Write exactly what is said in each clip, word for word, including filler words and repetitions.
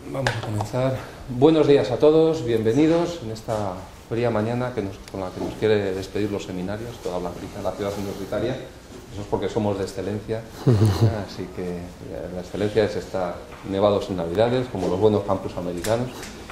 Vamos a comenzar. Buenos días a todos, bienvenidos en esta fría mañana que nos, con la que nos quiere despedir los seminarios, toda la, la ciudad universitaria. Eso es porque somos de excelencia, así que la excelencia es estar nevados en Navidades, como los buenos campus americanos.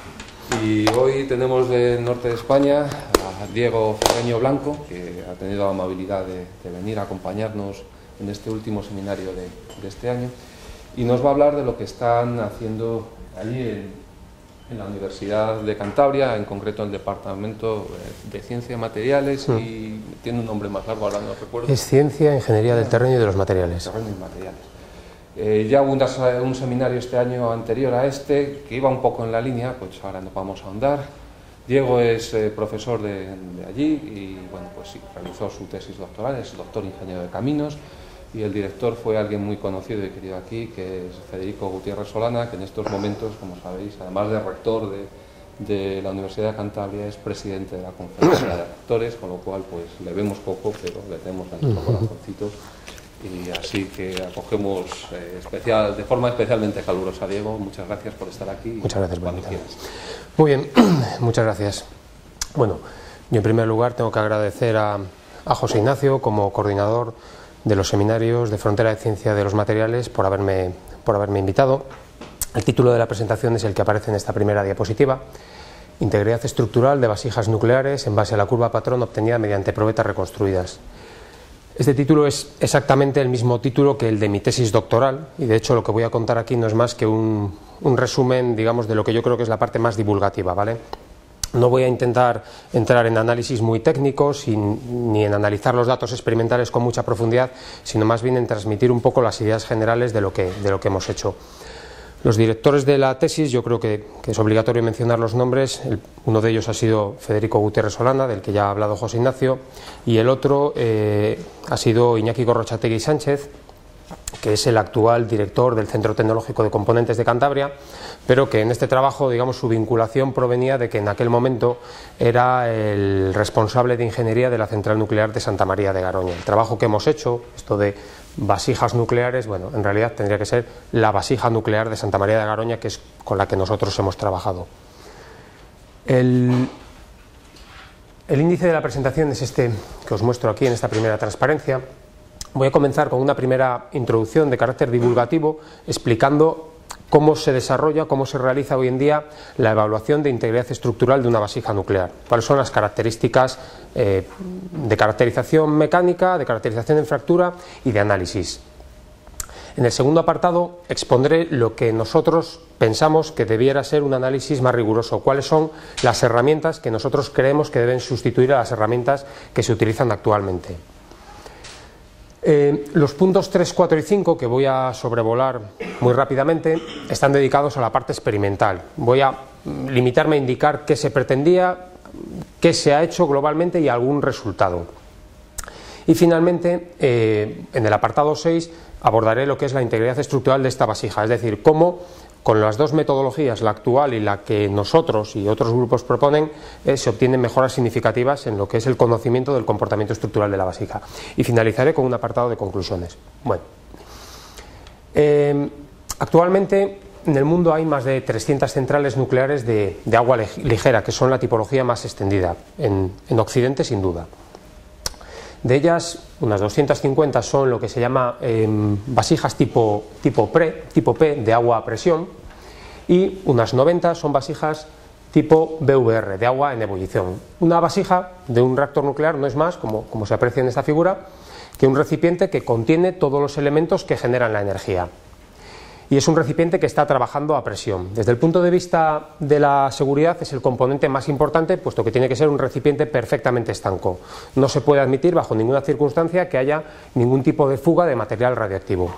Y hoy tenemos del norte de España a Diego Ferreño Blanco, que ha tenido la amabilidad de, de venir a acompañarnos en este último seminario de, de este año, y nos va a hablar de lo que están haciendo allí en, en la Universidad de Cantabria, en concreto en el Departamento de Ciencia de Materiales, mm. y tiene un nombre más largo, ahora no recuerdo. Es Ciencia, Ingeniería del Terreno y de los Materiales. Terreno y Materiales. Eh, ya hubo un, un seminario este año anterior a este, que iba un poco en la línea, pues ahora nos vamos a ahondar. Diego es eh, profesor de, de allí y, bueno, pues sí, realizó su tesis doctoral, es doctor ingeniero de caminos, y el director fue alguien muy conocido y querido aquí, que es Federico Gutiérrez Solana, que en estos momentos, como sabéis, además de rector de, de la Universidad de Cantabria, es presidente de la Conferencia de Rectores, con lo cual pues le vemos poco, pero le tenemos a nuestro corazoncito, y así que acogemos eh, especial, de forma especialmente calurosa a Diego. Muchas gracias por estar aquí. Muchas gracias, cuando quieras. Muy bien, muchas gracias. Bueno, yo en primer lugar tengo que agradecer a, a José Ignacio como coordinador de los seminarios de Frontera de Ciencia de los Materiales por haberme, por haberme invitado. El título de la presentación es el que aparece en esta primera diapositiva: Integridad estructural de vasijas nucleares en base a la curva patrón obtenida mediante probetas reconstruidas. Este título es exactamente el mismo título que el de mi tesis doctoral, y de hecho lo que voy a contar aquí no es más que un, un resumen, digamos, de lo que yo creo que es la parte más divulgativa, ¿vale? No voy a intentar entrar en análisis muy técnicos y, ni en analizar los datos experimentales con mucha profundidad, sino más bien en transmitir un poco las ideas generales de lo que, de lo que hemos hecho. Los directores de la tesis, yo creo que, que es obligatorio mencionar los nombres. El, uno de ellos ha sido Federico Gutiérrez Solana, del que ya ha hablado José Ignacio, y el otro eh, ha sido Iñaki Gorrochategui Sánchez, que es el actual director del Centro Tecnológico de Componentes de Cantabria, pero que en este trabajo, digamos, su vinculación provenía de que en aquel momento era el responsable de ingeniería de la central nuclear de Santa María de Garoña. El trabajo que hemos hecho, esto de vasijas nucleares, bueno, en realidad tendría que ser la vasija nuclear de Santa María de Garoña, que es con la que nosotros hemos trabajado. El, el índice de la presentación es este que os muestro aquí en esta primera transparencia. Voy a comenzar con una primera introducción de carácter divulgativo, explicando cómo se desarrolla, cómo se realiza hoy en día la evaluación de integridad estructural de una vasija nuclear. ¿Cuáles son las características eh, de caracterización mecánica, de caracterización en fractura y de análisis? En el segundo apartado expondré lo que nosotros pensamos que debiera ser un análisis más riguroso, cuáles son las herramientas que nosotros creemos que deben sustituir a las herramientas que se utilizan actualmente. Eh, los puntos tres, cuatro y cinco, que voy a sobrevolar muy rápidamente, están dedicados a la parte experimental. Voy a limitarme a indicar qué se pretendía, qué se ha hecho globalmente y algún resultado. Y finalmente, eh, en el apartado seis, abordaré lo que es la integridad estructural de esta vasija, es decir, cómo con las dos metodologías, la actual y la que nosotros y otros grupos proponen, eh, se obtienen mejoras significativas en lo que es el conocimiento del comportamiento estructural de la vasija. Y finalizaré con un apartado de conclusiones. Bueno, eh, actualmente en el mundo hay más de trescientas centrales nucleares de, de agua ligera, que son la tipología más extendida, en, en Occidente sin duda. De ellas, unas doscientas cincuenta son lo que se llama eh, vasijas tipo, tipo, pre, tipo P, de agua a presión, y unas noventa son vasijas tipo V V R, de agua en ebullición. Una vasija de un reactor nuclear no es más, como, como se aprecia en esta figura, que un recipiente que contiene todos los elementos que generan la energía. Y es un recipiente que está trabajando a presión. Desde el punto de vista de la seguridad es el componente más importante, puesto que tiene que ser un recipiente perfectamente estanco. No se puede admitir bajo ninguna circunstancia que haya ningún tipo de fuga de material radiactivo.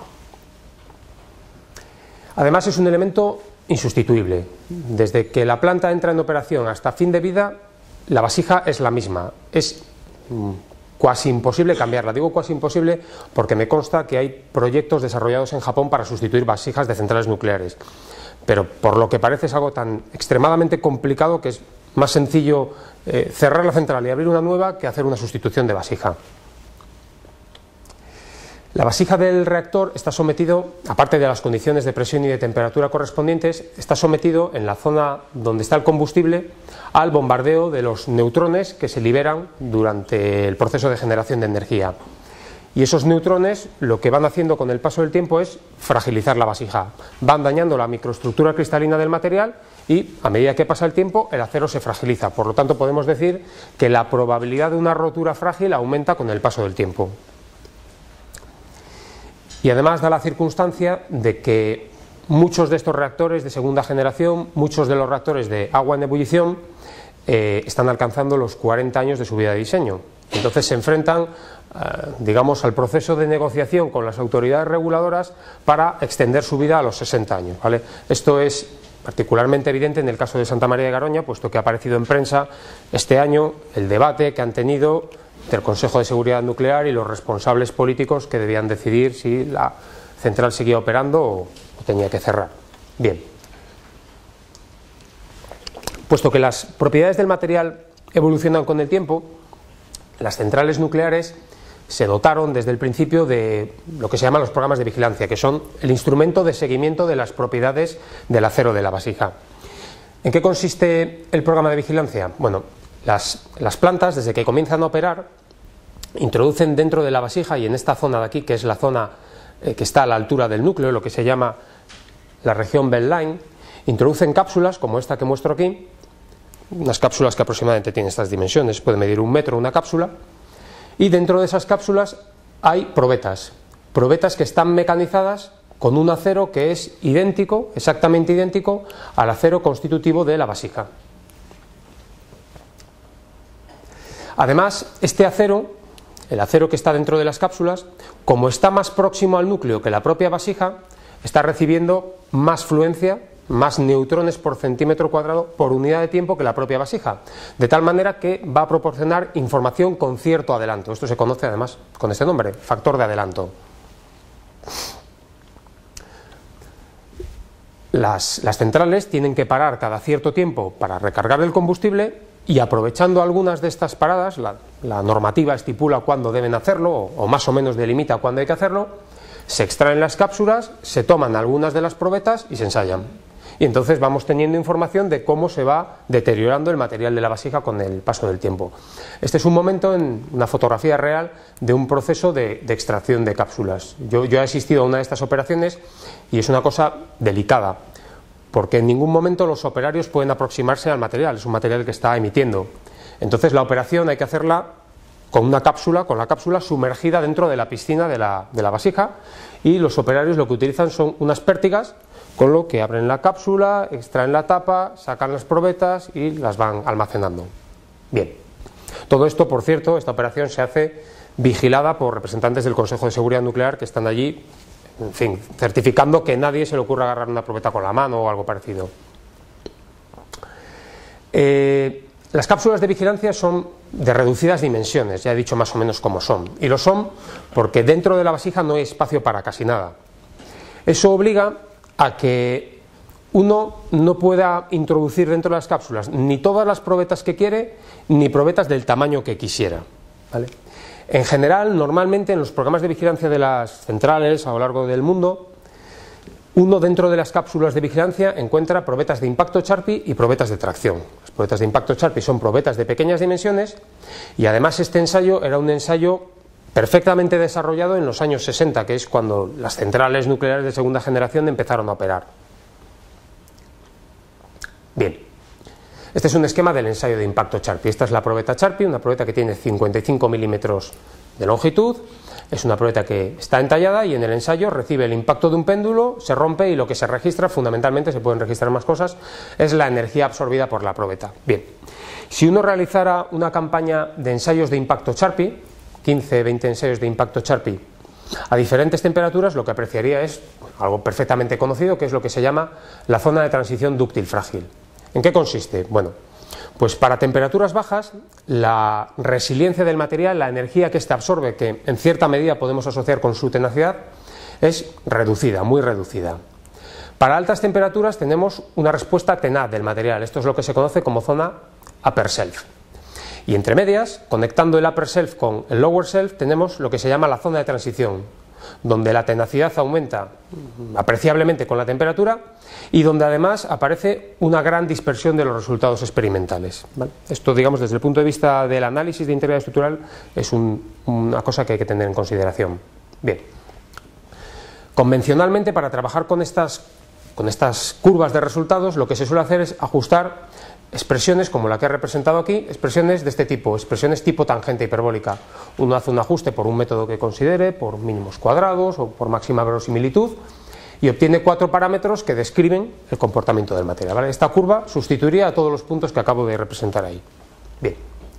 Además es un elemento insustituible. Desde que la planta entra en operación hasta fin de vida, la vasija es la misma. Es cuasi imposible cambiarla. Digo cuasi imposible porque me consta que hay proyectos desarrollados en Japón para sustituir vasijas de centrales nucleares, pero por lo que parece es algo tan extremadamente complicado que es más sencillo eh, cerrar la central y abrir una nueva que hacer una sustitución de vasija. La vasija del reactor está sometido, aparte de las condiciones de presión y de temperatura correspondientes, está sometido en la zona donde está el combustible al bombardeo de los neutrones que se liberan durante el proceso de generación de energía. Y esos neutrones lo que van haciendo con el paso del tiempo es fragilizar la vasija. Van dañando la microestructura cristalina del material y a medida que pasa el tiempo el acero se fragiliza. Por lo tanto podemos decir que la probabilidad de una rotura frágil aumenta con el paso del tiempo. Y además da la circunstancia de que muchos de estos reactores de segunda generación, muchos de los reactores de agua en ebullición, eh, están alcanzando los cuarenta años de su vida de diseño. Entonces se enfrentan, eh, digamos, al proceso de negociación con las autoridades reguladoras para extender su vida a los sesenta años, ¿vale? Esto es particularmente evidente en el caso de Santa María de Garoña, puesto que ha aparecido en prensa este año el debate que han tenido del Consejo de Seguridad Nuclear y los responsables políticos que debían decidir si la central seguía operando o, o tenía que cerrar. Bien. Puesto que las propiedades del material evolucionan con el tiempo, las centrales nucleares se dotaron desde el principio de lo que se llaman los programas de vigilancia, que son el instrumento de seguimiento de las propiedades del acero de la vasija. ¿En qué consiste el programa de vigilancia? Bueno, las, las plantas, desde que comienzan a operar, introducen dentro de la vasija y en esta zona de aquí, que es la zona eh, que está a la altura del núcleo, lo que se llama la región belt line, introducen cápsulas como esta que muestro aquí, unas cápsulas que aproximadamente tienen estas dimensiones, puede medir un metro una cápsula, y dentro de esas cápsulas hay probetas, probetas que están mecanizadas con un acero que es idéntico, exactamente idéntico al acero constitutivo de la vasija. Además, este acero, el acero que está dentro de las cápsulas, como está más próximo al núcleo que la propia vasija, está recibiendo más fluencia, más neutrones por centímetro cuadrado por unidad de tiempo que la propia vasija, de tal manera que va a proporcionar información con cierto adelanto. Esto se conoce además con este nombre, factor de adelanto. Las, las centrales tienen que parar cada cierto tiempo para recargar el combustible y aprovechando algunas de estas paradas, la, la normativa estipula cuándo deben hacerlo o, o más o menos delimita cuándo hay que hacerlo, se extraen las cápsulas, se toman algunas de las probetas y se ensayan. Y entonces vamos teniendo información de cómo se va deteriorando el material de la vasija con el paso del tiempo. Este es un momento en una fotografía real de un proceso de, de extracción de cápsulas. Yo, yo he asistido a una de estas operaciones y es una cosa delicada, porque en ningún momento los operarios pueden aproximarse al material, es un material que está emitiendo. Entonces la operación hay que hacerla con una cápsula, con la cápsula sumergida dentro de la piscina de la, de la vasija, y los operarios lo que utilizan son unas pértigas, con lo que abren la cápsula, extraen la tapa, sacan las probetas y las van almacenando. Bien, todo esto, por cierto, esta operación se hace vigilada por representantes del Consejo de Seguridad Nuclear que están allí, en fin, certificando que nadie se le ocurra agarrar una probeta con la mano o algo parecido. Eh, las cápsulas de vigilancia son de reducidas dimensiones, ya he dicho más o menos cómo son, y lo son porque dentro de la vasija no hay espacio para casi nada. Eso obliga a que uno no pueda introducir dentro de las cápsulas ni todas las probetas que quiere, ni probetas del tamaño que quisiera, ¿vale? En general, normalmente en los programas de vigilancia de las centrales a lo largo del mundo, uno dentro de las cápsulas de vigilancia encuentra probetas de impacto Charpy y probetas de tracción. Las probetas de impacto Charpy son probetas de pequeñas dimensiones y además este ensayo era un ensayo perfectamente desarrollado en los años sesenta, que es cuando las centrales nucleares de segunda generación empezaron a operar. Bien, este es un esquema del ensayo de impacto Charpy. Esta es la probeta Charpy, una probeta que tiene cincuenta y cinco milímetros de longitud, es una probeta que está entallada y en el ensayo recibe el impacto de un péndulo, se rompe y lo que se registra, fundamentalmente, se pueden registrar más cosas, es la energía absorbida por la probeta. Bien, si uno realizara una campaña de ensayos de impacto Charpy, quince, veinte ensayos de impacto Charpy a diferentes temperaturas, lo que apreciaría es algo perfectamente conocido, que es lo que se llama la zona de transición dúctil frágil. ¿En qué consiste? Bueno, pues para temperaturas bajas, la resiliencia del material, la energía que éste absorbe, que en cierta medida podemos asociar con su tenacidad, es reducida, muy reducida. Para altas temperaturas tenemos una respuesta tenaz del material, esto es lo que se conoce como zona upper self. Y entre medias, conectando el upper self con el lower self, tenemos lo que se llama la zona de transición. donde la tenacidad aumenta apreciablemente con la temperatura y donde además aparece una gran dispersión de los resultados experimentales, ¿vale? Esto, digamos, desde el punto de vista del análisis de integridad estructural es un, una cosa que hay que tener en consideración. Bien, convencionalmente para trabajar con estas, con estas curvas de resultados lo que se suele hacer es ajustar expresiones como la que he representado aquí, expresiones de este tipo, expresiones tipo tangente hiperbólica. Uno hace un ajuste por un método que considere, por mínimos cuadrados o por máxima verosimilitud, y obtiene cuatro parámetros que describen el comportamiento del material, ¿vale? Esta curva sustituiría a todos los puntos que acabo de representar ahí. Bien.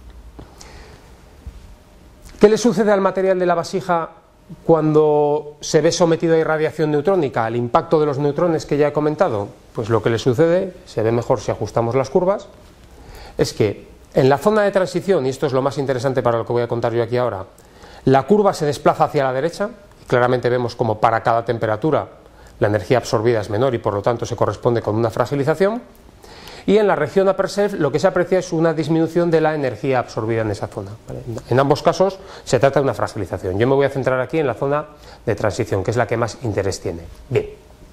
¿Qué le sucede al material de la vasija cuando se ve sometido a irradiación neutrónica, al impacto de los neutrones que ya he comentado? Pues lo que le sucede, se ve mejor si ajustamos las curvas, es que en la zona de transición, y esto es lo más interesante para lo que voy a contar yo aquí ahora, la curva se desplaza hacia la derecha, y claramente vemos como para cada temperatura la energía absorbida es menor y por lo tanto se corresponde con una fragilización, y en la región upper self lo que se aprecia es una disminución de la energía absorbida en esa zona, ¿vale? En ambos casos se trata de una fragilización. Yo me voy a centrar aquí en la zona de transición, que es la que más interés tiene. Bien.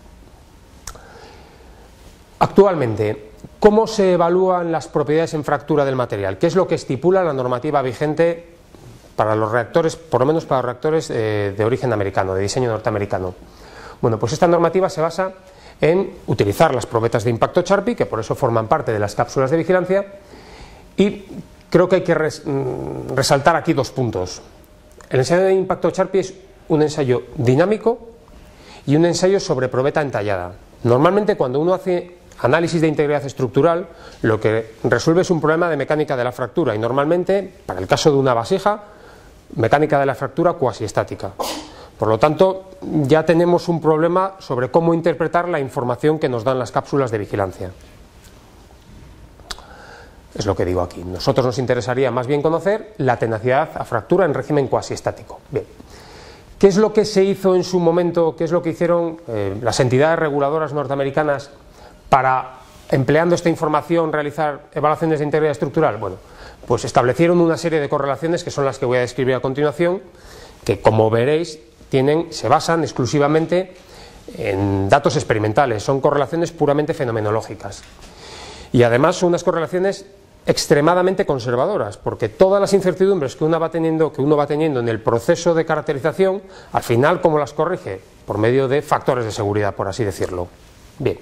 Actualmente, ¿cómo se evalúan las propiedades en fractura del material? ¿Qué es lo que estipula la normativa vigente para los reactores, por lo menos para los reactores eh, de origen americano, de diseño norteamericano? Bueno, pues esta normativa se basa en utilizar las probetas de impacto Charpy, que por eso forman parte de las cápsulas de vigilancia, y creo que hay que res, resaltar aquí dos puntos. El ensayo de impacto Charpy es un ensayo dinámico y un ensayo sobre probeta entallada. Normalmente cuando uno hace análisis de integridad estructural, lo que resuelve es un problema de mecánica de la fractura, y normalmente, para el caso de una vasija, mecánica de la fractura cuasi estática. Por lo tanto, ya tenemos un problema sobre cómo interpretar la información que nos dan las cápsulas de vigilancia. Es lo que digo aquí. Nosotros nos interesaría más bien conocer la tenacidad a fractura en régimen cuasi estático. Bien. ¿Qué es lo que se hizo en su momento, qué es lo que hicieron eh, las entidades reguladoras norteamericanas para, empleando esta información, realizar evaluaciones de integridad estructural? Bueno, pues establecieron una serie de correlaciones que son las que voy a describir a continuación, que, como veréis, tienen, se basan exclusivamente en datos experimentales, son correlaciones puramente fenomenológicas. Y además son unas correlaciones extremadamente conservadoras, porque todas las incertidumbres que uno va teniendo, que uno va teniendo en el proceso de caracterización, al final, ¿cómo las corrige? Por medio de factores de seguridad, por así decirlo. Bien.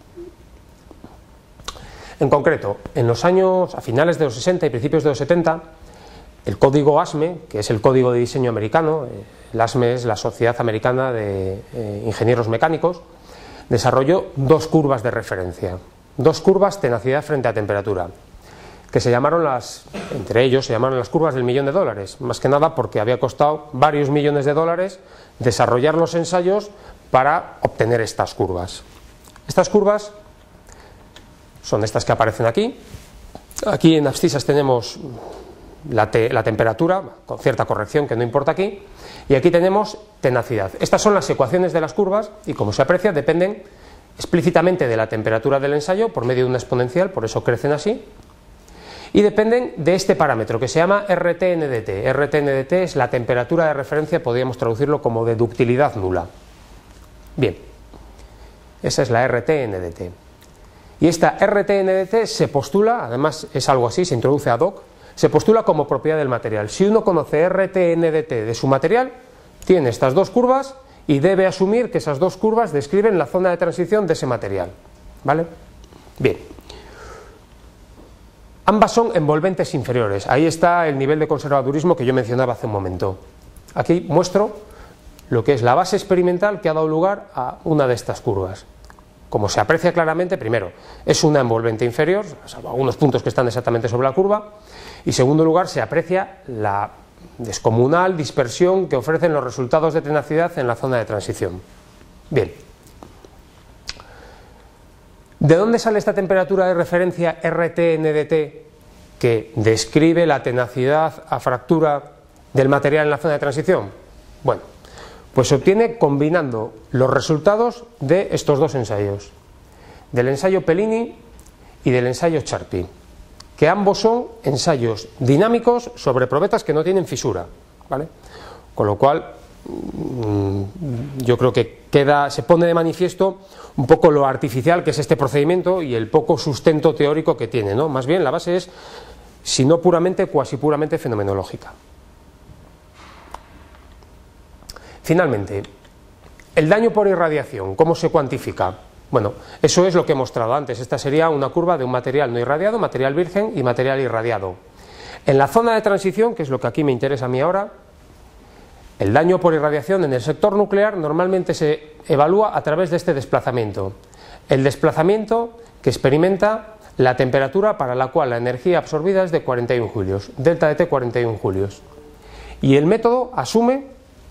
En concreto, en los años, a finales de los sesenta y principios de los setenta, el código A S M E, que es el código de diseño americano, el A S M E es la Sociedad Americana de eh, Ingenieros Mecánicos, desarrolló dos curvas de referencia, dos curvas tenacidad frente a temperatura, que se llamaron las, entre ellos se llamaron las curvas del millón de dólares, más que nada porque había costado varios millones de dólares desarrollar los ensayos para obtener estas curvas. Estas curvas son estas que aparecen aquí. Aquí en abscisas tenemos La, te, la temperatura, con cierta corrección que no importa aquí, y aquí tenemos tenacidad. Estas son las ecuaciones de las curvas y, como se aprecia, dependen explícitamente de la temperatura del ensayo por medio de una exponencial, por eso crecen así, y dependen de este parámetro que se llama R T N D T. R T N D T es la temperatura de referencia, podríamos traducirlo como de ductilidad nula. Bien, esa es la R T N D T. Y esta R T N D T se postula, además es algo así, se introduce ad hoc, se postula como propiedad del material. Si uno conoce R T N D T de su material, tiene estas dos curvas y debe asumir que esas dos curvas describen la zona de transición de ese material. ¿Vale? Bien. Ambas son envolventes inferiores. Ahí está el nivel de conservadurismo que yo mencionaba hace un momento. Aquí muestro lo que es la base experimental que ha dado lugar a una de estas curvas. Como se aprecia claramente, primero, es una envolvente inferior, salvo algunos puntos que están exactamente sobre la curva, y en segundo lugar se aprecia la descomunal dispersión que ofrecen los resultados de tenacidad en la zona de transición. Bien. ¿De dónde sale esta temperatura de referencia R T N D T que describe la tenacidad a fractura del material en la zona de transición? Bueno, pues se obtiene combinando los resultados de estos dos ensayos, del ensayo Pellini y del ensayo Charpy, que ambos son ensayos dinámicos sobre probetas que no tienen fisura, ¿vale? Con lo cual yo creo que queda, se pone de manifiesto un poco lo artificial que es este procedimiento y el poco sustento teórico que tiene, ¿no? Más bien la base es, si no puramente, cuasi puramente fenomenológica. Finalmente, el daño por irradiación, ¿cómo se cuantifica? Bueno, eso es lo que he mostrado antes. Esta sería una curva de un material no irradiado, material virgen y material irradiado. En la zona de transición, que es lo que aquí me interesa a mí ahora, el daño por irradiación en el sector nuclear normalmente se evalúa a través de este desplazamiento. El desplazamiento que experimenta la temperatura para la cual la energía absorbida es de cuarenta y un julios, delta de T cuarenta y un julios. Y el método asume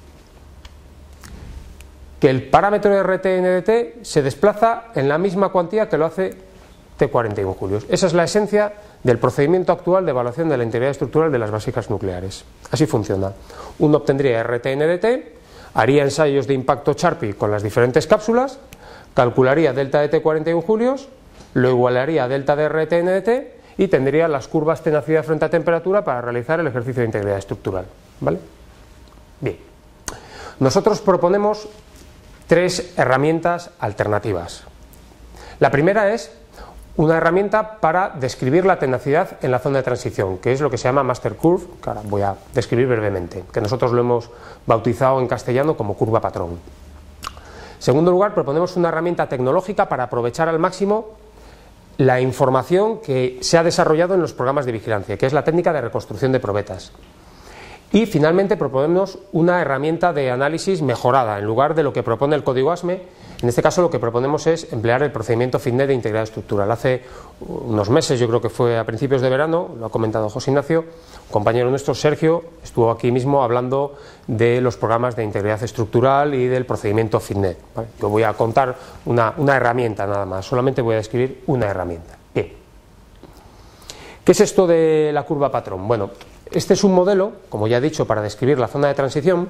que el parámetro de R T N de T se desplaza en la misma cuantía que lo hace T cuarenta y un julios. Esa es la esencia del procedimiento actual de evaluación de la integridad estructural de las vasijas nucleares. Así funciona. Uno obtendría R T N de T, haría ensayos de impacto Charpy con las diferentes cápsulas, calcularía delta de T cuarenta y un julios, lo igualaría a delta de R T N de T y tendría las curvas tenacidad frente a temperatura para realizar el ejercicio de integridad estructural. ¿Vale? Bien. Nosotros proponemos tres herramientas alternativas. La primera es una herramienta para describir la tenacidad en la zona de transición, que es lo que se llama Master Curve, que ahora voy a describir brevemente, que nosotros lo hemos bautizado en castellano como curva patrón. En segundo lugar, proponemos una herramienta tecnológica para aprovechar al máximo la información que se ha desarrollado en los programas de vigilancia, que es la técnica de reconstrucción de probetas. Y finalmente proponemos una herramienta de análisis mejorada, en lugar de lo que propone el código A S M E. En este caso lo que proponemos es emplear el procedimiento FITNET de integridad estructural. Hace unos meses, yo creo que fue a principios de verano, lo ha comentado José Ignacio, un compañero nuestro, Sergio, estuvo aquí mismo hablando de los programas de integridad estructural y del procedimiento FITNET. ¿Vale? Yo voy a contar una, una herramienta nada más, solamente voy a describir una herramienta. Bien. ¿Qué es esto de la curva patrón? Bueno, este es un modelo, como ya he dicho, para describir la zona de transición,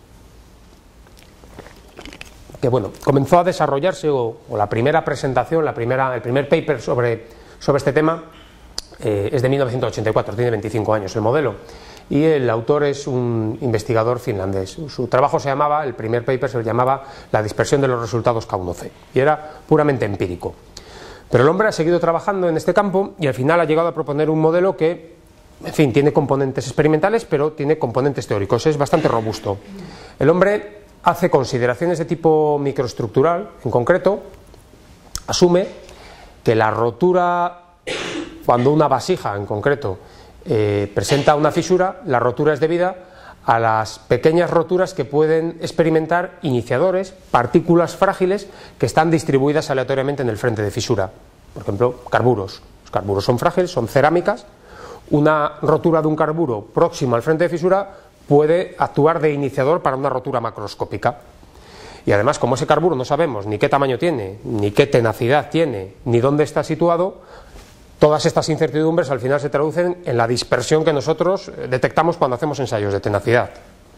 que bueno, comenzó a desarrollarse, o, o la primera presentación, la primera, el primer paper sobre, sobre este tema eh, es de mil novecientos ochenta y cuatro, tiene veinticinco años el modelo, y el autor es un investigador finlandés. Su trabajo se llamaba, el primer paper se llamaba La dispersión de los resultados K uno C, y era puramente empírico. Pero el hombre ha seguido trabajando en este campo y al final ha llegado a proponer un modelo que, en fin, tiene componentes experimentales, pero tiene componentes teóricos, es bastante robusto. El hombre hace consideraciones de tipo microestructural, en concreto, asume que la rotura, cuando una vasija, en concreto, eh, presenta una fisura, la rotura es debida a las pequeñas roturas que pueden experimentar iniciadores, partículas frágiles que están distribuidas aleatoriamente en el frente de fisura. Por ejemplo, carburos. Los carburos son frágiles, son cerámicas. Una rotura de un carburo próximo al frente de fisura puede actuar de iniciador para una rotura macroscópica. Y además, como ese carburo no sabemos ni qué tamaño tiene, ni qué tenacidad tiene, ni dónde está situado, todas estas incertidumbres al final se traducen en la dispersión que nosotros detectamos cuando hacemos ensayos de tenacidad.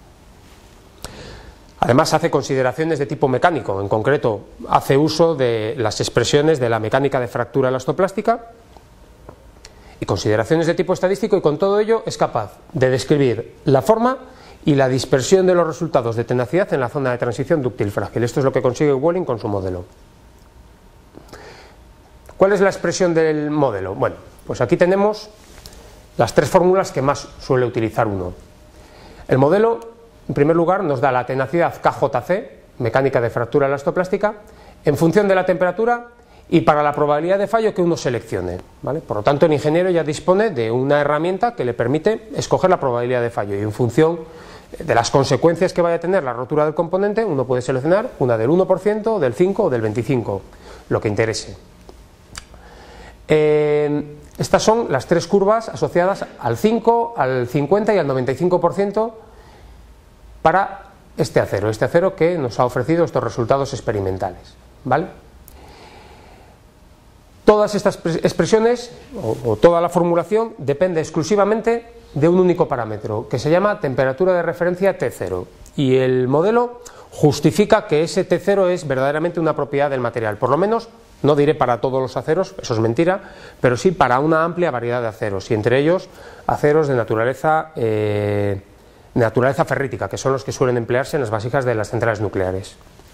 Además hace consideraciones de tipo mecánico, en concreto hace uso de las expresiones de la mecánica de fractura elastoplástica y consideraciones de tipo estadístico, y con todo ello es capaz de describir la forma y la dispersión de los resultados de tenacidad en la zona de transición dúctil frágil. Esto es lo que consigue Walling con su modelo. ¿Cuál es la expresión del modelo? Bueno, pues aquí tenemos las tres fórmulas que más suele utilizar uno. El modelo, en primer lugar, nos da la tenacidad K J C, mecánica de fractura elastoplástica, en función de la temperatura y para la probabilidad de fallo que uno seleccione, ¿vale? Por lo tanto, el ingeniero ya dispone de una herramienta que le permite escoger la probabilidad de fallo, y en función de las consecuencias que vaya a tener la rotura del componente, uno puede seleccionar una del uno por ciento, del cinco por ciento o del veinticinco por ciento, lo que interese. Eh, estas son las tres curvas asociadas al cinco, al cincuenta y al noventa y cinco por ciento para este acero, este acero que nos ha ofrecido estos resultados experimentales, ¿vale? Todas estas expresiones, o, o toda la formulación, depende exclusivamente de un único parámetro, que se llama temperatura de referencia T cero, y el modelo justifica que ese T cero es verdaderamente una propiedad del material, por lo menos, no diré para todos los aceros, eso es mentira, pero sí para una amplia variedad de aceros, y entre ellos aceros de naturaleza eh, de naturaleza ferrítica, que son los que suelen emplearse en las vasijas de las centrales nucleares.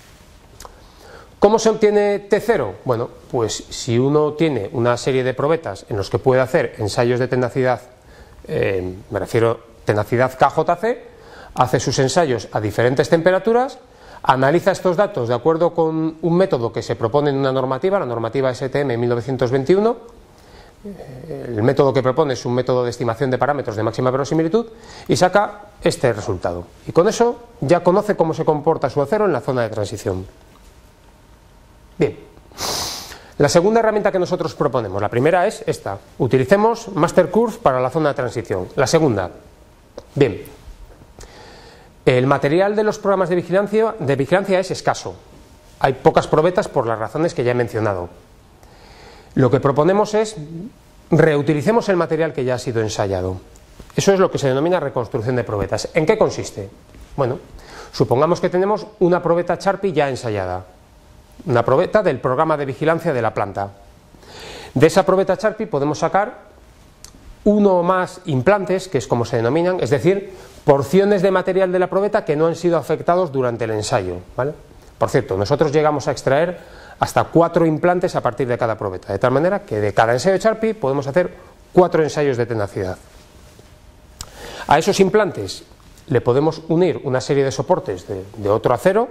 ¿Cómo se obtiene T cero? Bueno, pues si uno tiene una serie de probetas en los que puede hacer ensayos de tenacidad, eh, me refiero tenacidad K J C, hace sus ensayos a diferentes temperaturas, analiza estos datos de acuerdo con un método que se propone en una normativa, la normativa S T M mil novecientos veintiuno. El método que propone es un método de estimación de parámetros de máxima verosimilitud y saca este resultado. Y con eso ya conoce cómo se comporta su acero en la zona de transición. Bien. La segunda herramienta que nosotros proponemos, la primera es esta. Utilicemos Master Curve para la zona de transición. La segunda, bien, el material de los programas de vigilancia, de vigilancia es escaso. Hay pocas probetas por las razones que ya he mencionado. Lo que proponemos es reutilicemos el material que ya ha sido ensayado. Eso es lo que se denomina reconstrucción de probetas. ¿En qué consiste? Bueno, supongamos que tenemos una probeta Charpy ya ensayada, una probeta del programa de vigilancia de la planta. De esa probeta Charpy podemos sacar uno o más implantes, que es como se denominan, es decir, porciones de material de la probeta que no han sido afectados durante el ensayo, ¿vale? Por cierto, nosotros llegamos a extraer hasta cuatro implantes a partir de cada probeta, de tal manera que de cada ensayo Charpy podemos hacer cuatro ensayos de tenacidad. A esos implantes le podemos unir una serie de soportes de, de otro acero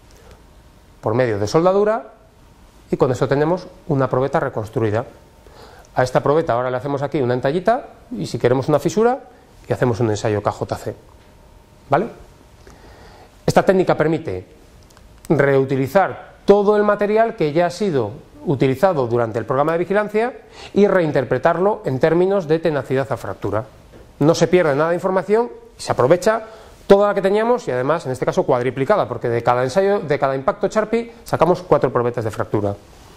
por medio de soldadura y con eso tenemos una probeta reconstruida. A esta probeta ahora le hacemos aquí una entallita y si queremos una fisura y hacemos un ensayo K J C, ¿vale? Esta técnica permite reutilizar todo el material que ya ha sido utilizado durante el programa de vigilancia y reinterpretarlo en términos de tenacidad a fractura. No se pierde nada de información, se aprovecha toda la que teníamos y además en este caso cuadriplicada, porque de cada ensayo, de cada impacto Charpy sacamos cuatro probetas de fractura.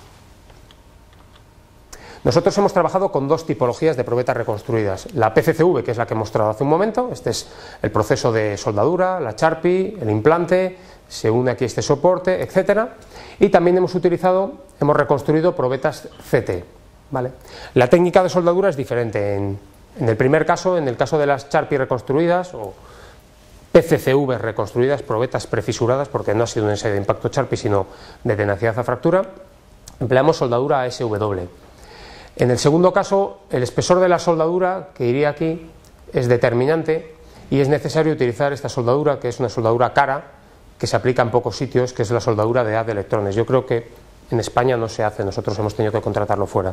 Nosotros hemos trabajado con dos tipologías de probetas reconstruidas, la P C C V, que es la que he mostrado hace un momento, este es el proceso de soldadura, la Charpy, el implante, se une aquí este soporte, etcétera, y también hemos utilizado, hemos reconstruido probetas C T, ¿vale? La técnica de soldadura es diferente, en, en el primer caso, en el caso de las Charpy reconstruidas o P C C V reconstruidas, probetas prefisuradas, porque no ha sido un ensayo de impacto Charpy sino de tenacidad a fractura, empleamos soldadura A S W. En el segundo caso, el espesor de la soldadura que iría aquí es determinante y es necesario utilizar esta soldadura, que es una soldadura cara, que se aplica en pocos sitios, que es la soldadura de haz de electrones. Yo creo que en España no se hace, nosotros hemos tenido que contratarlo fuera.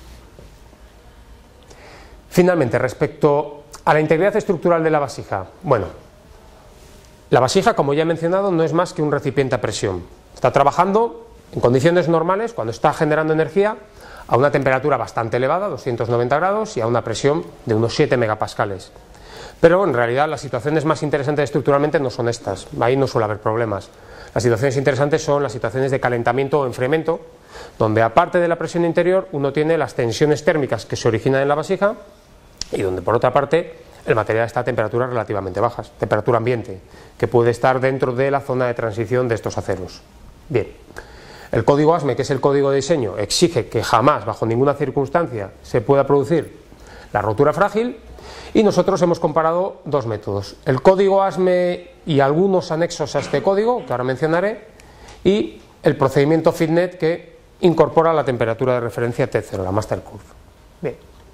Finalmente, respecto a la integridad estructural de la vasija, bueno, la vasija, como ya he mencionado, no es más que un recipiente a presión. Está trabajando en condiciones normales, cuando está generando energía, a una temperatura bastante elevada, doscientos noventa grados, y a una presión de unos siete megapascales. Pero en realidad las situaciones más interesantes estructuralmente no son estas, ahí no suele haber problemas. Las situaciones interesantes son las situaciones de calentamiento o enfriamiento, donde aparte de la presión interior uno tiene las tensiones térmicas que se originan en la vasija y donde por otra parte el material está a temperaturas relativamente bajas, temperatura ambiente, que puede estar dentro de la zona de transición de estos aceros. Bien, el código A S M E, que es el código de diseño, exige que jamás, bajo ninguna circunstancia, se pueda producir la rotura frágil. Y nosotros hemos comparado dos métodos, el código A S M E y algunos anexos a este código, que ahora mencionaré, y el procedimiento FitNet que incorpora la temperatura de referencia T cero, la Master Curve. Bien.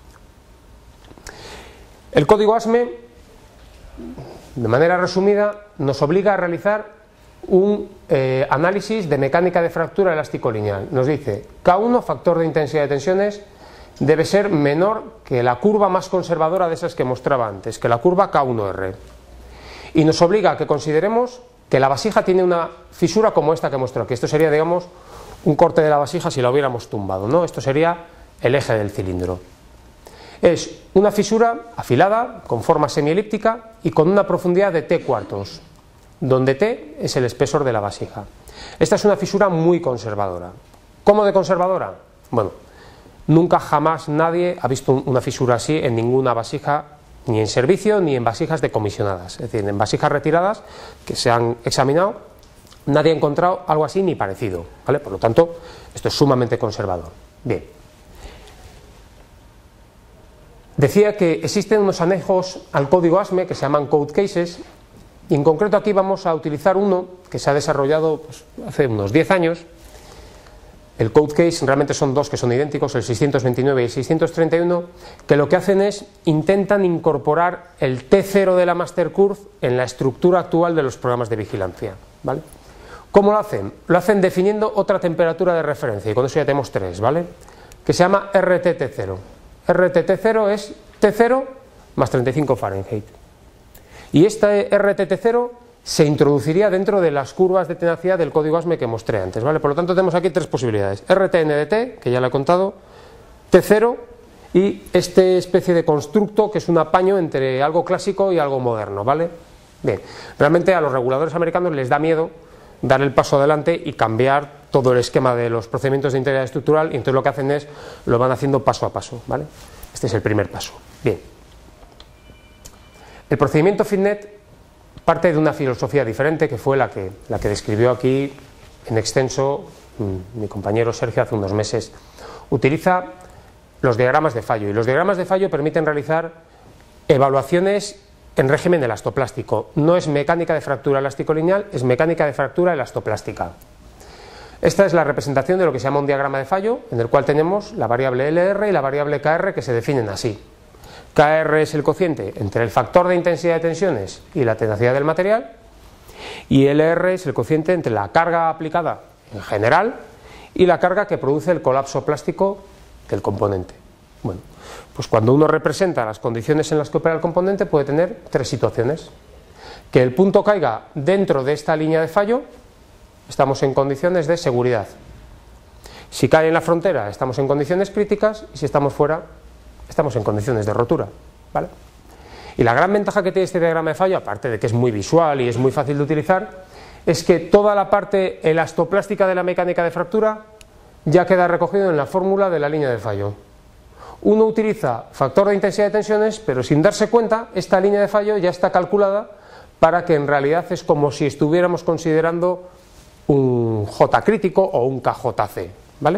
El código A S M E, de manera resumida, nos obliga a realizar un eh, análisis de mecánica de fractura elástico lineal. Nos dice K uno, factor de intensidad de tensiones, debe ser menor que la curva más conservadora de esas que mostraba antes, que la curva K uno R. Y nos obliga a que consideremos que la vasija tiene una fisura como esta que muestro aquí. Esto sería, digamos, un corte de la vasija si la hubiéramos tumbado, ¿no? Esto sería el eje del cilindro. Es una fisura afilada, con forma semielíptica y con una profundidad de T cuartos, donde T es el espesor de la vasija. Esta es una fisura muy conservadora. ¿Cómo de conservadora? Bueno, nunca jamás nadie ha visto una fisura así en ninguna vasija, ni en servicio ni en vasijas decomisionadas. Es decir, en vasijas retiradas que se han examinado, nadie ha encontrado algo así ni parecido, ¿vale? Por lo tanto, esto es sumamente conservador. Bien. Decía que existen unos anejos al código A S M E que se llaman code cases, y en concreto aquí vamos a utilizar uno que se ha desarrollado pues, hace unos diez años. El code case realmente son dos que son idénticos, el seiscientos veintinueve y el seiscientos treinta y uno, que lo que hacen es intentan incorporar el T cero de la master curve en la estructura actual de los programas de vigilancia, ¿vale? ¿Cómo lo hacen? Lo hacen definiendo otra temperatura de referencia, y con eso ya tenemos tres, ¿vale? Que se llama R T T cero. R T T cero es T cero más treinta y cinco Fahrenheit. Y este R T T cero se introduciría dentro de las curvas de tenacidad del código A S M E que mostré antes, ¿vale? Por lo tanto tenemos aquí tres posibilidades: R T N D T, que ya lo he contado, T cero y este especie de constructo que es un apaño entre algo clásico y algo moderno, ¿vale? Bien, realmente a los reguladores americanos les da miedo dar el paso adelante y cambiar todo el esquema de los procedimientos de integridad estructural, y entonces lo que hacen es, lo van haciendo paso a paso, ¿vale? Este es el primer paso. Bien. El procedimiento FITNet parte de una filosofía diferente, que fue la que, la que describió aquí en extenso mi compañero Sergio hace unos meses. Utiliza los diagramas de fallo, y los diagramas de fallo permiten realizar evaluaciones en régimen elastoplástico. No es mecánica de fractura elástico-lineal, es mecánica de fractura elastoplástica. Esta es la representación de lo que se llama un diagrama de fallo, en el cual tenemos la variable L R y la variable K R, que se definen así. K R es el cociente entre el factor de intensidad de tensiones y la tenacidad del material, y L R es el cociente entre la carga aplicada en general y la carga que produce el colapso plástico del componente. Bueno, pues cuando uno representa las condiciones en las que opera el componente, puede tener tres situaciones: que el punto caiga dentro de esta línea de fallo, estamos en condiciones de seguridad; si cae en la frontera, estamos en condiciones críticas; y si estamos fuera, estamos en condiciones de rotura, ¿vale? Y la gran ventaja que tiene este diagrama de fallo, aparte de que es muy visual y es muy fácil de utilizar, es que toda la parte elastoplástica de la mecánica de fractura ya queda recogido en la fórmula de la línea de fallo. Uno utiliza factor de intensidad de tensiones, pero sin darse cuenta, esta línea de fallo ya está calculada para que en realidad es como si estuviéramos considerando un J crítico o un K J C, ¿vale?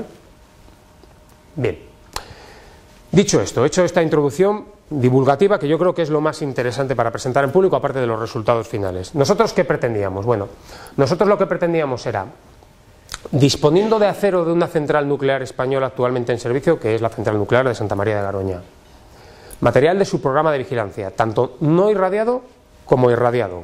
Bien. Dicho esto, hecho esta introducción divulgativa, que yo creo que es lo más interesante para presentar en público, aparte de los resultados finales. ¿Nosotros qué pretendíamos? Bueno, nosotros lo que pretendíamos era, disponiendo de acero de una central nuclear española actualmente en servicio, que es la central nuclear de Santa María de Garoña, material de su programa de vigilancia, tanto no irradiado como irradiado.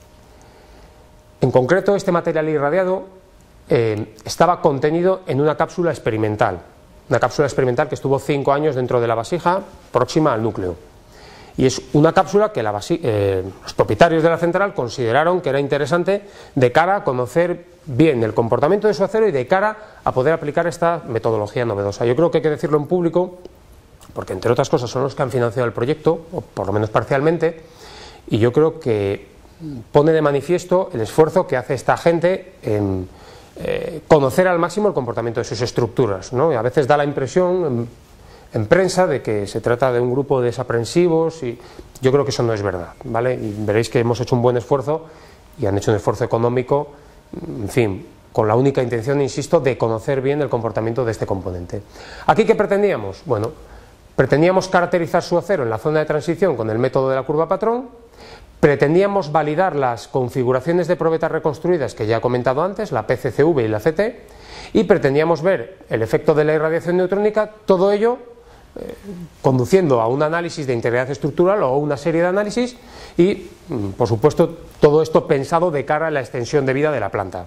En concreto, este material irradiado eh, estaba contenido en una cápsula experimental, una cápsula experimental que estuvo cinco años dentro de la vasija próxima al núcleo. Y es una cápsula que la eh, los propietarios de la central consideraron que era interesante de cara a conocer bien el comportamiento de su acero y de cara a poder aplicar esta metodología novedosa. Yo creo que hay que decirlo en público, porque entre otras cosas son los que han financiado el proyecto, o por lo menos parcialmente, y yo creo que pone de manifiesto el esfuerzo que hace esta gente en eh, conocer al máximo el comportamiento de sus estructuras, ¿no? Y a veces da la impresión en, en prensa de que se trata de un grupo de desaprensivos, y yo creo que eso no es verdad, ¿vale? Y veréis que hemos hecho un buen esfuerzo y han hecho un esfuerzo económico, en fin, con la única intención, insisto, de conocer bien el comportamiento de este componente. ¿Aquí qué pretendíamos? Bueno, pretendíamos caracterizar su acero en la zona de transición con el método de la curva patrón, pretendíamos validar las configuraciones de probetas reconstruidas que ya he comentado antes, la P C C V y la C T, y pretendíamos ver el efecto de la irradiación neutrónica, todo ello eh, conduciendo a un análisis de integridad estructural o una serie de análisis y, por supuesto, todo esto pensado de cara a la extensión de vida de la planta.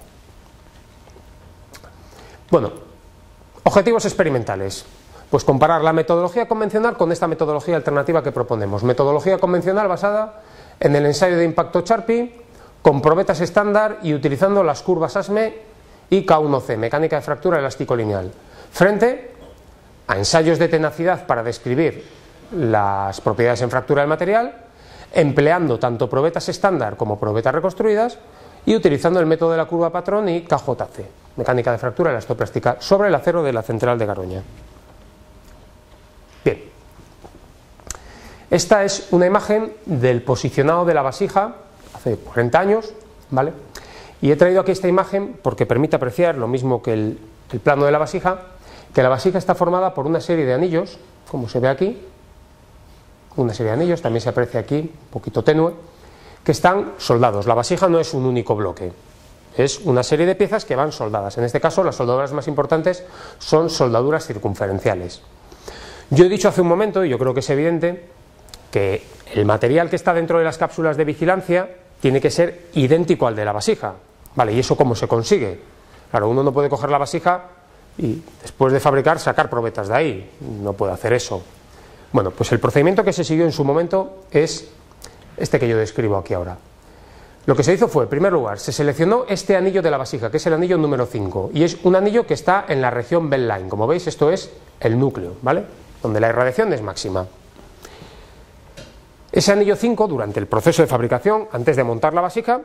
Bueno, objetivos experimentales. Pues comparar la metodología convencional con esta metodología alternativa que proponemos. Metodología convencional basada en el ensayo de impacto Charpy, con probetas estándar y utilizando las curvas A S M E y K uno C, mecánica de fractura elástico-lineal, frente a ensayos de tenacidad para describir las propiedades en fractura del material, empleando tanto probetas estándar como probetas reconstruidas y utilizando el método de la curva patrón y K J C, mecánica de fractura elastoplástica, sobre el acero de la central de Garoña. Bien. Esta es una imagen del posicionado de la vasija hace cuarenta años, ¿vale? Y he traído aquí esta imagen porque permite apreciar lo mismo que el, el plano de la vasija, que la vasija está formada por una serie de anillos, como se ve aquí, una serie de anillos, también se aprecia aquí, un poquito tenue, que están soldados. La vasija no es un único bloque, es una serie de piezas que van soldadas. En este caso, las soldaduras más importantes son soldaduras circunferenciales. Yo he dicho hace un momento, y yo creo que es evidente, que el material que está dentro de las cápsulas de vigilancia tiene que ser idéntico al de la vasija. Vale, ¿y eso cómo se consigue? Claro, uno no puede coger la vasija y después de fabricar sacar probetas de ahí, no puede hacer eso. Bueno, pues el procedimiento que se siguió en su momento es este que yo describo aquí ahora. Lo que se hizo fue, en primer lugar, se seleccionó este anillo de la vasija, que es el anillo número cinco, y es un anillo que está en la región bell line. Como veis, esto es el núcleo, ¿vale?, donde la irradiación es máxima. Ese anillo cinco, durante el proceso de fabricación, antes de montar la vasija,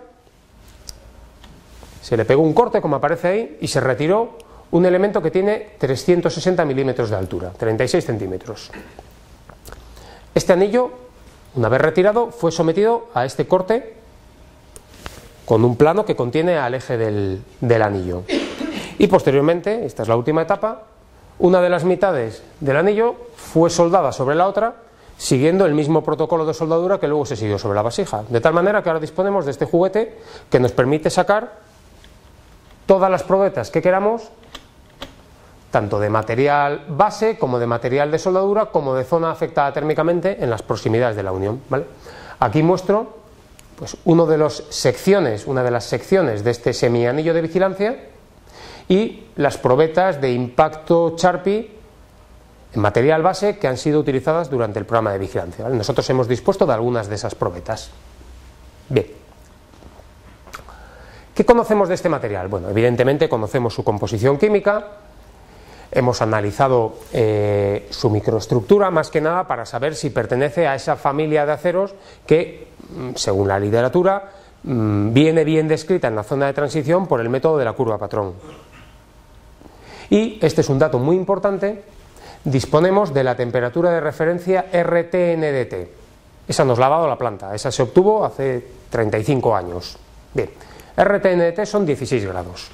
se le pegó un corte, como aparece ahí, y se retiró un elemento que tiene trescientos sesenta milímetros de altura, treinta y seis centímetros. Este anillo, una vez retirado, fue sometido a este corte con un plano que contiene al eje del, del anillo. Y posteriormente, esta es la última etapa, una de las mitades del anillo fue soldada sobre la otra, siguiendo el mismo protocolo de soldadura que luego se siguió sobre la vasija. De tal manera que ahora disponemos de este juguete que nos permite sacar todas las probetas que queramos, tanto de material base como de material de soldadura, como de zona afectada térmicamente en las proximidades de la unión, ¿vale? Aquí muestro pues uno de las secciones, una de las secciones de este semianillo de vigilancia y las probetas de impacto Charpy en material base que han sido utilizadas durante el programa de vigilancia, ¿vale? Nosotros hemos dispuesto de algunas de esas probetas. Bien. ¿Qué conocemos de este material? Bueno, evidentemente conocemos su composición química, hemos analizado eh, su microestructura, más que nada para saber si pertenece a esa familia de aceros que, según la literatura, viene bien descrita en la zona de transición por el método de la curva patrón. Y, este es un dato muy importante, disponemos de la temperatura de referencia R T N D T. Esa nos la ha dado la planta, esa se obtuvo hace treinta y cinco años. Bien, R T N D T son dieciséis grados.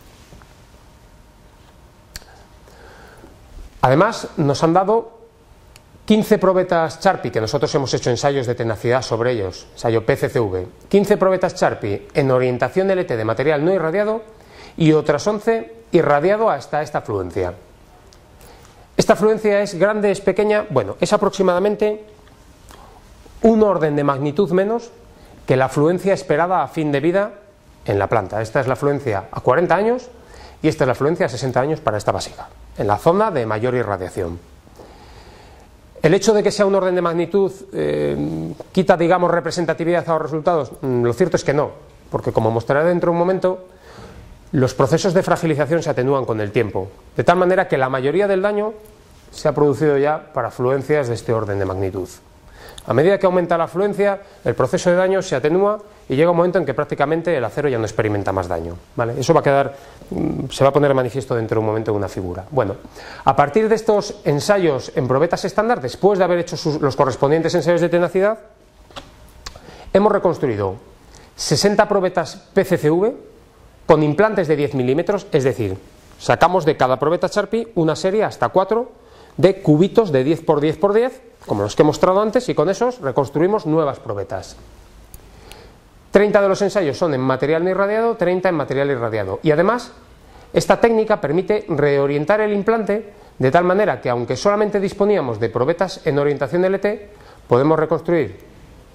Además, nos han dado quince probetas Charpy, que nosotros hemos hecho ensayos de tenacidad sobre ellos, ensayo P C C V, quince probetas Charpy en orientación L T de material no irradiado y otras once irradiado hasta esta fluencia. ¿Esta fluencia es grande, es pequeña? Bueno, es aproximadamente un orden de magnitud menos que la fluencia esperada a fin de vida en la planta. Esta es la fluencia a cuarenta años y esta es la fluencia a sesenta años para esta vasija, en la zona de mayor irradiación. El hecho de que sea un orden de magnitud eh, quita, digamos, representatividad a los resultados. Lo cierto es que no, porque como mostraré dentro de un momento, los procesos de fragilización se atenúan con el tiempo, de tal manera que la mayoría del daño se ha producido ya para fluencias de este orden de magnitud. A medida que aumenta la fluencia, el proceso de daño se atenúa y llega un momento en que prácticamente el acero ya no experimenta más daño, ¿vale? Eso va a quedar, se va a poner de manifiesto dentro de un momento en una figura. Bueno, a partir de estos ensayos en probetas estándar, después de haber hecho sus, los correspondientes ensayos de tenacidad, hemos reconstruido sesenta probetas P C C V con implantes de diez milímetros, es decir, sacamos de cada probeta Charpy una serie hasta cuatro de cubitos de diez por diez por diez, como los que he mostrado antes, y con esos reconstruimos nuevas probetas. treinta de los ensayos son en material no irradiado, treinta en material irradiado. Y además, esta técnica permite reorientar el implante de tal manera que, aunque solamente disponíamos de probetas en orientación L T, podemos reconstruir.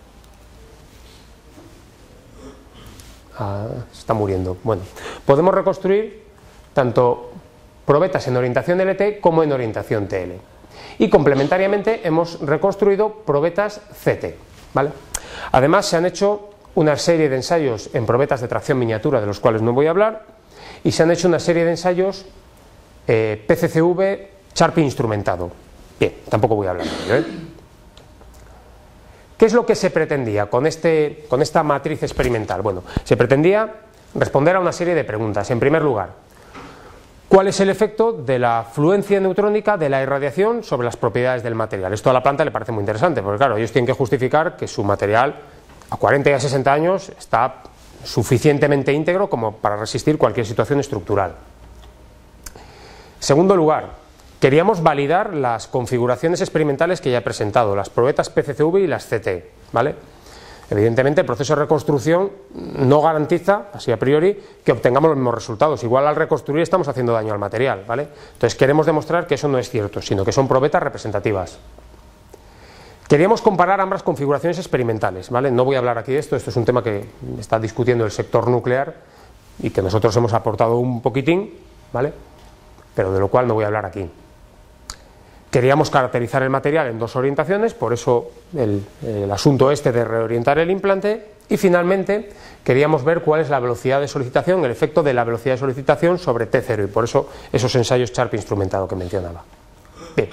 Ah, se está muriendo. Bueno, podemos reconstruir tanto probetas en orientación L T como en orientación T L. Y complementariamente hemos reconstruido probetas C T, ¿vale? Además, se han hecho una serie de ensayos en probetas de tracción miniatura, de los cuales no voy a hablar, y se han hecho una serie de ensayos eh, P C C V Charpy instrumentado. Bien, tampoco voy a hablar de ello, ¿eh? ¿Qué es lo que se pretendía con, este, con esta matriz experimental? Bueno, se pretendía responder a una serie de preguntas. En primer lugar, ¿cuál es el efecto de la fluencia neutrónica de la irradiación sobre las propiedades del material? Esto a la planta le parece muy interesante, porque claro, ellos tienen que justificar que su material a cuarenta y a sesenta años está suficientemente íntegro como para resistir cualquier situación estructural. En segundo lugar, queríamos validar las configuraciones experimentales que ya he presentado, las probetas P C C V y las C T, ¿vale? Evidentemente el proceso de reconstrucción no garantiza, así a priori, que obtengamos los mismos resultados. Igual al reconstruir estamos haciendo daño al material, ¿vale? Entonces queremos demostrar que eso no es cierto, sino que son probetas representativas. Queríamos comparar ambas configuraciones experimentales, ¿vale? No voy a hablar aquí de esto, esto es un tema que está discutiendo el sector nuclear y que nosotros hemos aportado un poquitín, ¿vale? Pero de lo cual no voy a hablar aquí. Queríamos caracterizar el material en dos orientaciones, por eso el, el asunto este de reorientar el implante, y finalmente queríamos ver cuál es la velocidad de solicitación, el efecto de la velocidad de solicitación sobre T cero, y por eso esos ensayos Sharp instrumentado que mencionaba. Bien.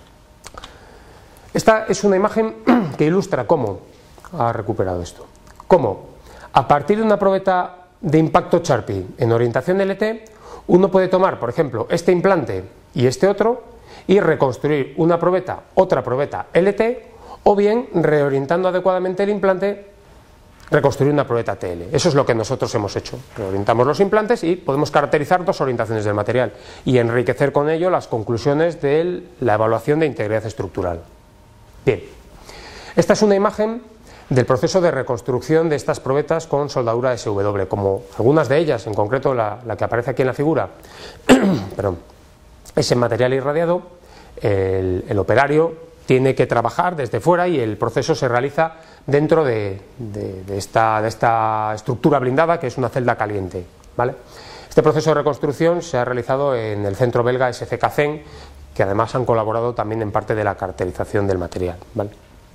Esta es una imagen que ilustra cómo ha recuperado esto. Cómo, a partir de una probeta de impacto Sharpie en orientación L T, uno puede tomar, por ejemplo, este implante y este otro, y reconstruir una probeta, otra probeta L T, o bien, reorientando adecuadamente el implante, reconstruir una probeta T L. Eso es lo que nosotros hemos hecho. Reorientamos los implantes y podemos caracterizar dos orientaciones del material y enriquecer con ello las conclusiones de la evaluación de integridad estructural. Bien, esta es una imagen del proceso de reconstrucción de estas probetas con soldadura S W, como algunas de ellas, en concreto la, la que aparece aquí en la figura, perdón, es en material irradiado. El, el operario tiene que trabajar desde fuera y el proceso se realiza dentro de, de, de, esta, de esta estructura blindada, que es una celda caliente, ¿vale? Este proceso de reconstrucción se ha realizado en el centro belga S C K C E N, que además han colaborado también en parte de la caracterización del material, ¿vale?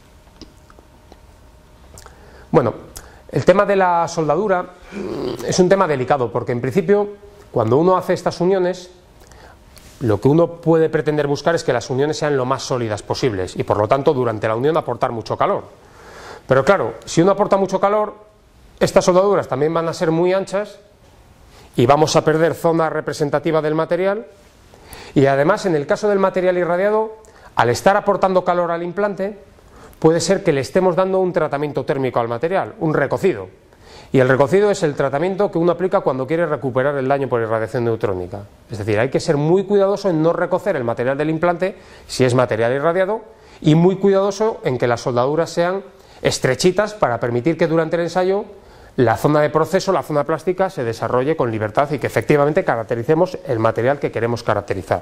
Bueno, el tema de la soldadura es un tema delicado, porque en principio cuando uno hace estas uniones, lo que uno puede pretender buscar es que las uniones sean lo más sólidas posibles y por lo tanto durante la unión aportar mucho calor. Pero claro, si uno aporta mucho calor, estas soldaduras también van a ser muy anchas y vamos a perder zona representativa del material, y además en el caso del material irradiado, al estar aportando calor al implante, puede ser que le estemos dando un tratamiento térmico al material, un recocido. Y el recocido es el tratamiento que uno aplica cuando quiere recuperar el daño por irradiación neutrónica. Es decir, hay que ser muy cuidadoso en no recocer el material del implante si es material irradiado, y muy cuidadoso en que las soldaduras sean estrechitas para permitir que durante el ensayo la zona de proceso, la zona plástica, se desarrolle con libertad y que efectivamente caractericemos el material que queremos caracterizar.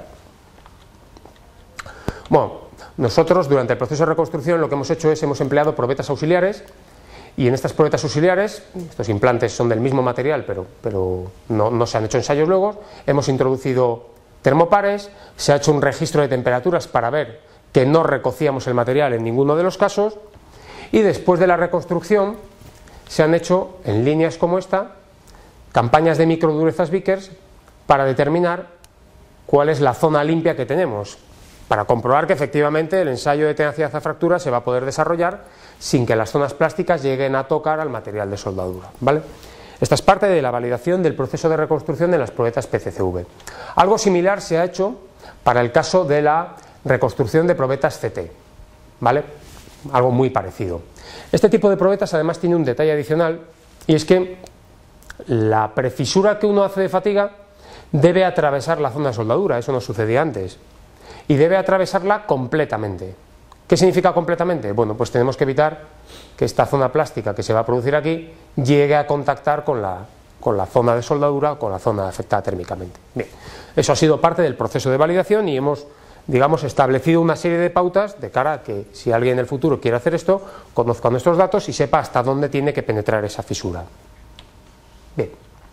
Bueno, nosotros durante el proceso de reconstrucción lo que hemos hecho es hemos empleado probetas auxiliares. Y en estas probetas auxiliares, estos implantes son del mismo material, pero, pero no, no se han hecho ensayos luego, hemos introducido termopares, se ha hecho un registro de temperaturas para ver que no recocíamos el material en ninguno de los casos, y después de la reconstrucción se han hecho, en líneas como esta, campañas de microdurezas Vickers para determinar cuál es la zona limpia que tenemos, para comprobar que efectivamente el ensayo de tenacidad a fractura se va a poder desarrollar sin que las zonas plásticas lleguen a tocar al material de soldadura, ¿vale? Esta es parte de la validación del proceso de reconstrucción de las probetas P C C V. Algo similar se ha hecho para el caso de la reconstrucción de probetas C T, ¿vale? Algo muy parecido. Este tipo de probetas además tiene un detalle adicional, y es que la prefisura que uno hace de fatiga debe atravesar la zona de soldadura, eso no sucedía antes, y debe atravesarla completamente. ¿Qué significa completamente? Bueno, pues tenemos que evitar que esta zona plástica que se va a producir aquí llegue a contactar con la, con la zona de soldadura o con la zona afectada térmicamente. Bien, eso ha sido parte del proceso de validación y hemos, digamos, establecido una serie de pautas de cara a que si alguien en el futuro quiere hacer esto, conozca nuestros datos y sepa hasta dónde tiene que penetrar esa fisura. Bien.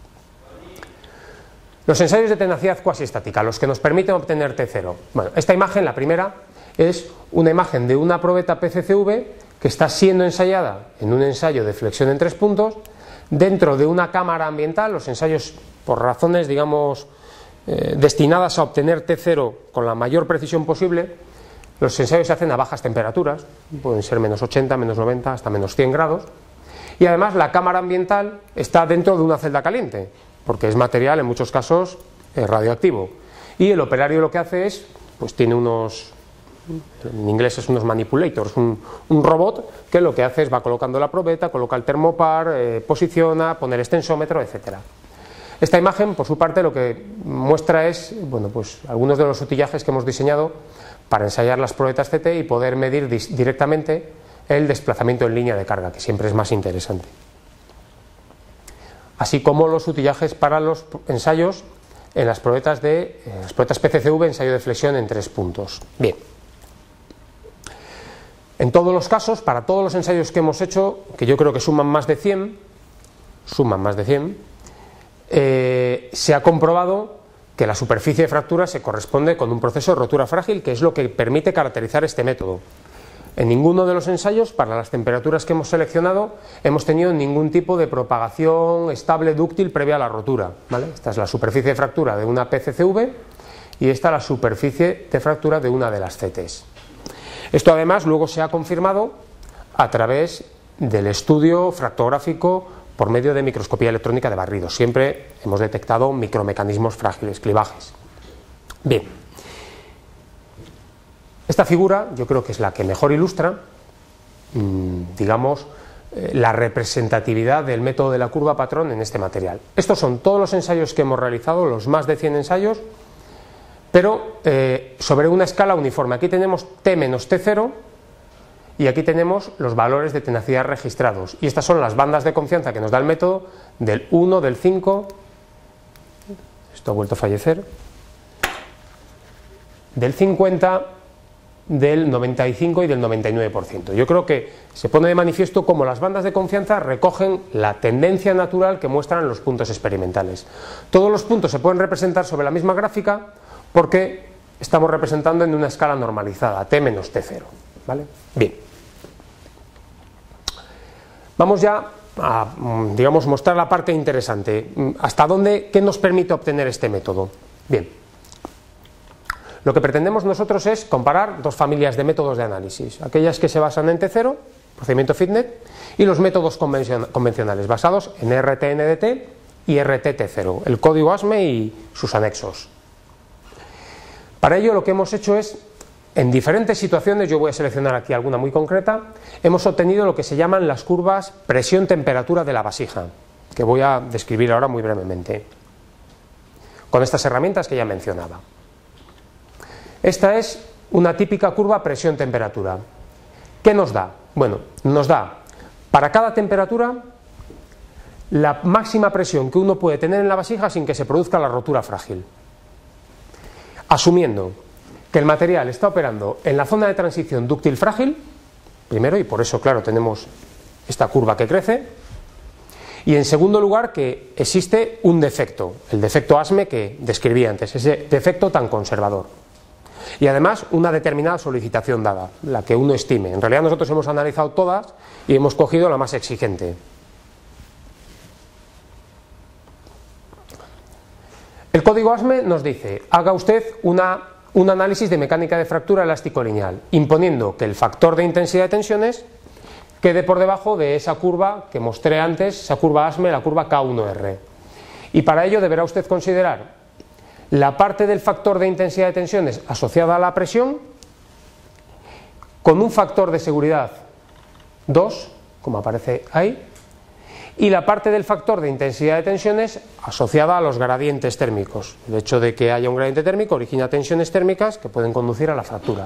Los ensayos de tenacidad cuasi estática, los que nos permiten obtener T cero. Bueno, esta imagen, la primera, es una imagen de una probeta P C C V que está siendo ensayada en un ensayo de flexión en tres puntos dentro de una cámara ambiental. Los ensayos, por razones, digamos, eh, destinadas a obtener T cero con la mayor precisión posible, los ensayos se hacen a bajas temperaturas, pueden ser menos ochenta, menos noventa, hasta menos cien grados, y además la cámara ambiental está dentro de una celda caliente, porque es material en muchos casos eh, radioactivo, y el operario lo que hace es, pues tiene unos, en inglés es unos manipulators, un, un robot que lo que hace es va colocando la probeta, coloca el termopar, eh, posiciona, pone el extensómetro, etcétera. Esta imagen, por su parte, lo que muestra es, bueno, pues algunos de los utillajes que hemos diseñado para ensayar las probetas C T y poder medir directamente el desplazamiento en línea de carga, que siempre es más interesante. Así como los utillajes para los ensayos en las probetas de eh, las probetas P C C V, ensayo de flexión en tres puntos. Bien. En todos los casos, para todos los ensayos que hemos hecho, que yo creo que suman más de cien, suman más de cien, eh, se ha comprobado que la superficie de fractura se corresponde con un proceso de rotura frágil, que es lo que permite caracterizar este método. En ninguno de los ensayos, para las temperaturas que hemos seleccionado, hemos tenido ningún tipo de propagación estable dúctil previa a la rotura, ¿vale? Esta es la superficie de fractura de una P C C V y esta es la superficie de fractura de una de las C Ts. Esto además luego se ha confirmado a través del estudio fractográfico por medio de microscopía electrónica de barrido. Siempre hemos detectado micromecanismos frágiles, clivajes. Bien. Esta figura yo creo que es la que mejor ilustra, mmm, digamos, eh, la representatividad del método de la curva patrón en este material. Estos son todos los ensayos que hemos realizado, los más de cien ensayos, pero eh, sobre una escala uniforme. Aquí tenemos T menos T cero y aquí tenemos los valores de tenacidad registrados. Y estas son las bandas de confianza que nos da el método del uno, del cinco, esto ha vuelto a fallecer, del cincuenta, del noventa y cinco y del noventa y nueve por ciento. Yo creo que se pone de manifiesto cómo las bandas de confianza recogen la tendencia natural que muestran los puntos experimentales. Todos los puntos se pueden representar sobre la misma gráfica porque estamos representando en una escala normalizada, T menos T cero, ¿vale? Bien. Vamos ya a, digamos, mostrar la parte interesante. ¿Hasta dónde, qué nos permite obtener este método? Bien. Lo que pretendemos nosotros es comparar dos familias de métodos de análisis, aquellas que se basan en T cero, procedimiento FitNet, y los métodos convencionales basados en R T N D T y R T T cero, el código A S M E y sus anexos. Para ello lo que hemos hecho es, en diferentes situaciones, yo voy a seleccionar aquí alguna muy concreta, hemos obtenido lo que se llaman las curvas presión-temperatura de la vasija, que voy a describir ahora muy brevemente, con estas herramientas que ya mencionaba. Esta es una típica curva presión-temperatura. ¿Qué nos da? Bueno, nos da para cada temperatura la máxima presión que uno puede tener en la vasija sin que se produzca la rotura frágil. Asumiendo que el material está operando en la zona de transición dúctil frágil, primero, y por eso, claro, tenemos esta curva que crece, y en segundo lugar que existe un defecto, el defecto A S M E que describí antes, ese defecto tan conservador. Y además una determinada solicitación dada, la que uno estime. En realidad nosotros hemos analizado todas y hemos cogido la más exigente. El código A S M E nos dice, haga usted una, un análisis de mecánica de fractura elástico lineal, imponiendo que el factor de intensidad de tensiones quede por debajo de esa curva que mostré antes, esa curva A S M E, la curva K uno R. Y para ello deberá usted considerar la parte del factor de intensidad de tensiones asociada a la presión con un factor de seguridad dos, como aparece ahí, y la parte del factor de intensidad de tensiones asociada a los gradientes térmicos. El hecho de que haya un gradiente térmico origina tensiones térmicas que pueden conducir a la fractura.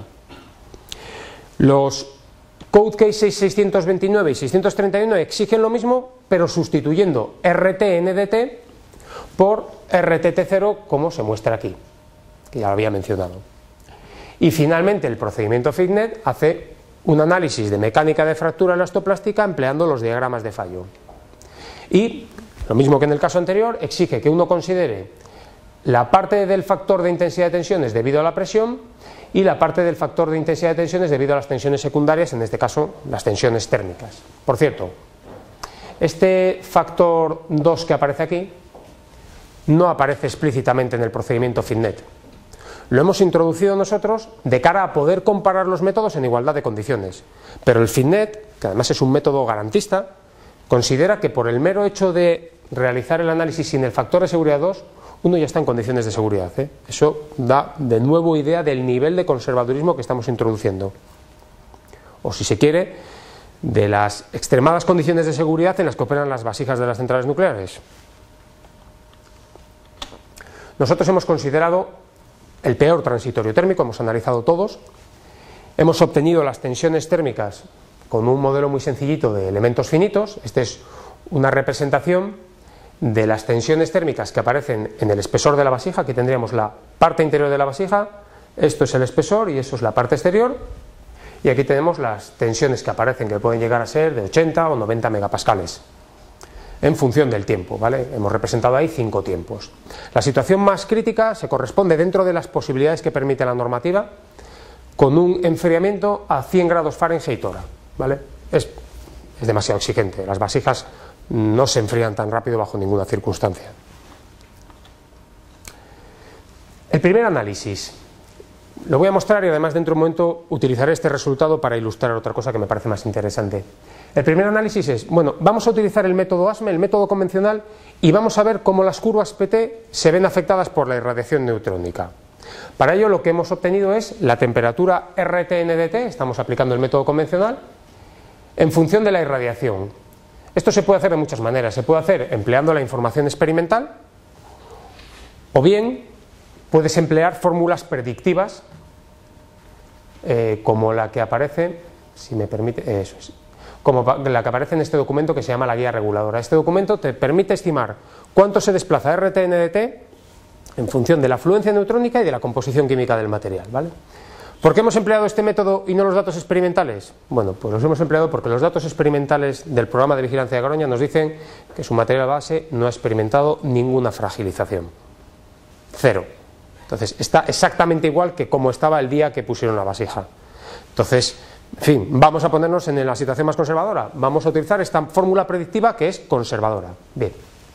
Los Code Case seiscientos veintinueve y seiscientos treinta y uno exigen lo mismo, pero sustituyendo R T N D T por R T T cero, como se muestra aquí, que ya lo había mencionado. Y finalmente el procedimiento FitNet hace un análisis de mecánica de fractura elastoplástica empleando los diagramas de fallo. Y, lo mismo que en el caso anterior, exige que uno considere la parte del factor de intensidad de tensiones debido a la presión y la parte del factor de intensidad de tensiones debido a las tensiones secundarias, en este caso las tensiones térmicas. Por cierto, este factor dos que aparece aquí no aparece explícitamente en el procedimiento FitNet. Lo hemos introducido nosotros de cara a poder comparar los métodos en igualdad de condiciones. Pero el FitNet, que además es un método garantista, considera que por el mero hecho de realizar el análisis sin el factor de seguridad dos, uno ya está en condiciones de seguridad, ¿eh? Eso da de nuevo idea del nivel de conservadurismo que estamos introduciendo. O si se quiere, de las extremadas condiciones de seguridad en las que operan las vasijas de las centrales nucleares. nosotros hemos considerado el peor transitorio térmico, hemos analizado todos, hemos obtenido las tensiones térmicas con un modelo muy sencillito de elementos finitos. Esta es una representación de las tensiones térmicas que aparecen en el espesor de la vasija. Aquí tendríamos la parte interior de la vasija, esto es el espesor y esto es la parte exterior, y aquí tenemos las tensiones que aparecen, que pueden llegar a ser de ochenta o noventa megapascales en función del tiempo, ¿vale? Hemos representado ahí cinco tiempos. La situación más crítica se corresponde, dentro de las posibilidades que permite la normativa, con un enfriamiento a cien grados Fahrenheit hora, ¿vale? Es, es demasiado exigente, las vasijas no se enfrían tan rápido bajo ninguna circunstancia. El primer análisis lo voy a mostrar, y además dentro de un momento utilizaré este resultado para ilustrar otra cosa que me parece más interesante. El primer análisis es, bueno, vamos a utilizar el método A S M E, el método convencional, y vamos a ver cómo las curvas P T se ven afectadas por la irradiación neutrónica. Para ello lo que hemos obtenido es la temperatura R T N D T, estamos aplicando el método convencional, en función de la irradiación. Esto se puede hacer de muchas maneras, se puede hacer empleando la información experimental, o bien puedes emplear fórmulas predictivas, eh, como la que aparece, si me permite, eh, eso es, como la que aparece en este documento que se llama la guía reguladora. Este documento te permite estimar cuánto se desplaza R T N D T en función de la fluencia neutrónica y de la composición química del material, ¿vale? ¿Por qué hemos empleado este método y no los datos experimentales? Bueno, pues los hemos empleado porque los datos experimentales del programa de vigilancia de Garoña nos dicen que su material base no ha experimentado ninguna fragilización. Cero. Entonces, está exactamente igual que como estaba el día que pusieron la vasija. Entonces, en fin, vamos a ponernos en la situación más conservadora. Vamos a utilizar esta fórmula predictiva que es conservadora. Bien.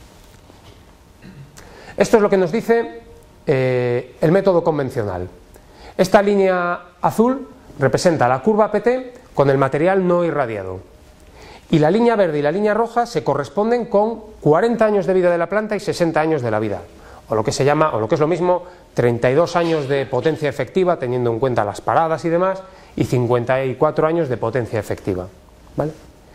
Esto es lo que nos dice eh, el método convencional. Esta línea azul representa la curva P T con el material no irradiado. Y la línea verde y la línea roja se corresponden con cuarenta años de vida de la planta y sesenta años de la vida. O lo que se llama, o lo que es lo mismo, treinta y dos años de potencia efectiva, teniendo en cuenta las paradas y demás, y cincuenta y cuatro años de potencia efectiva, ¿vale?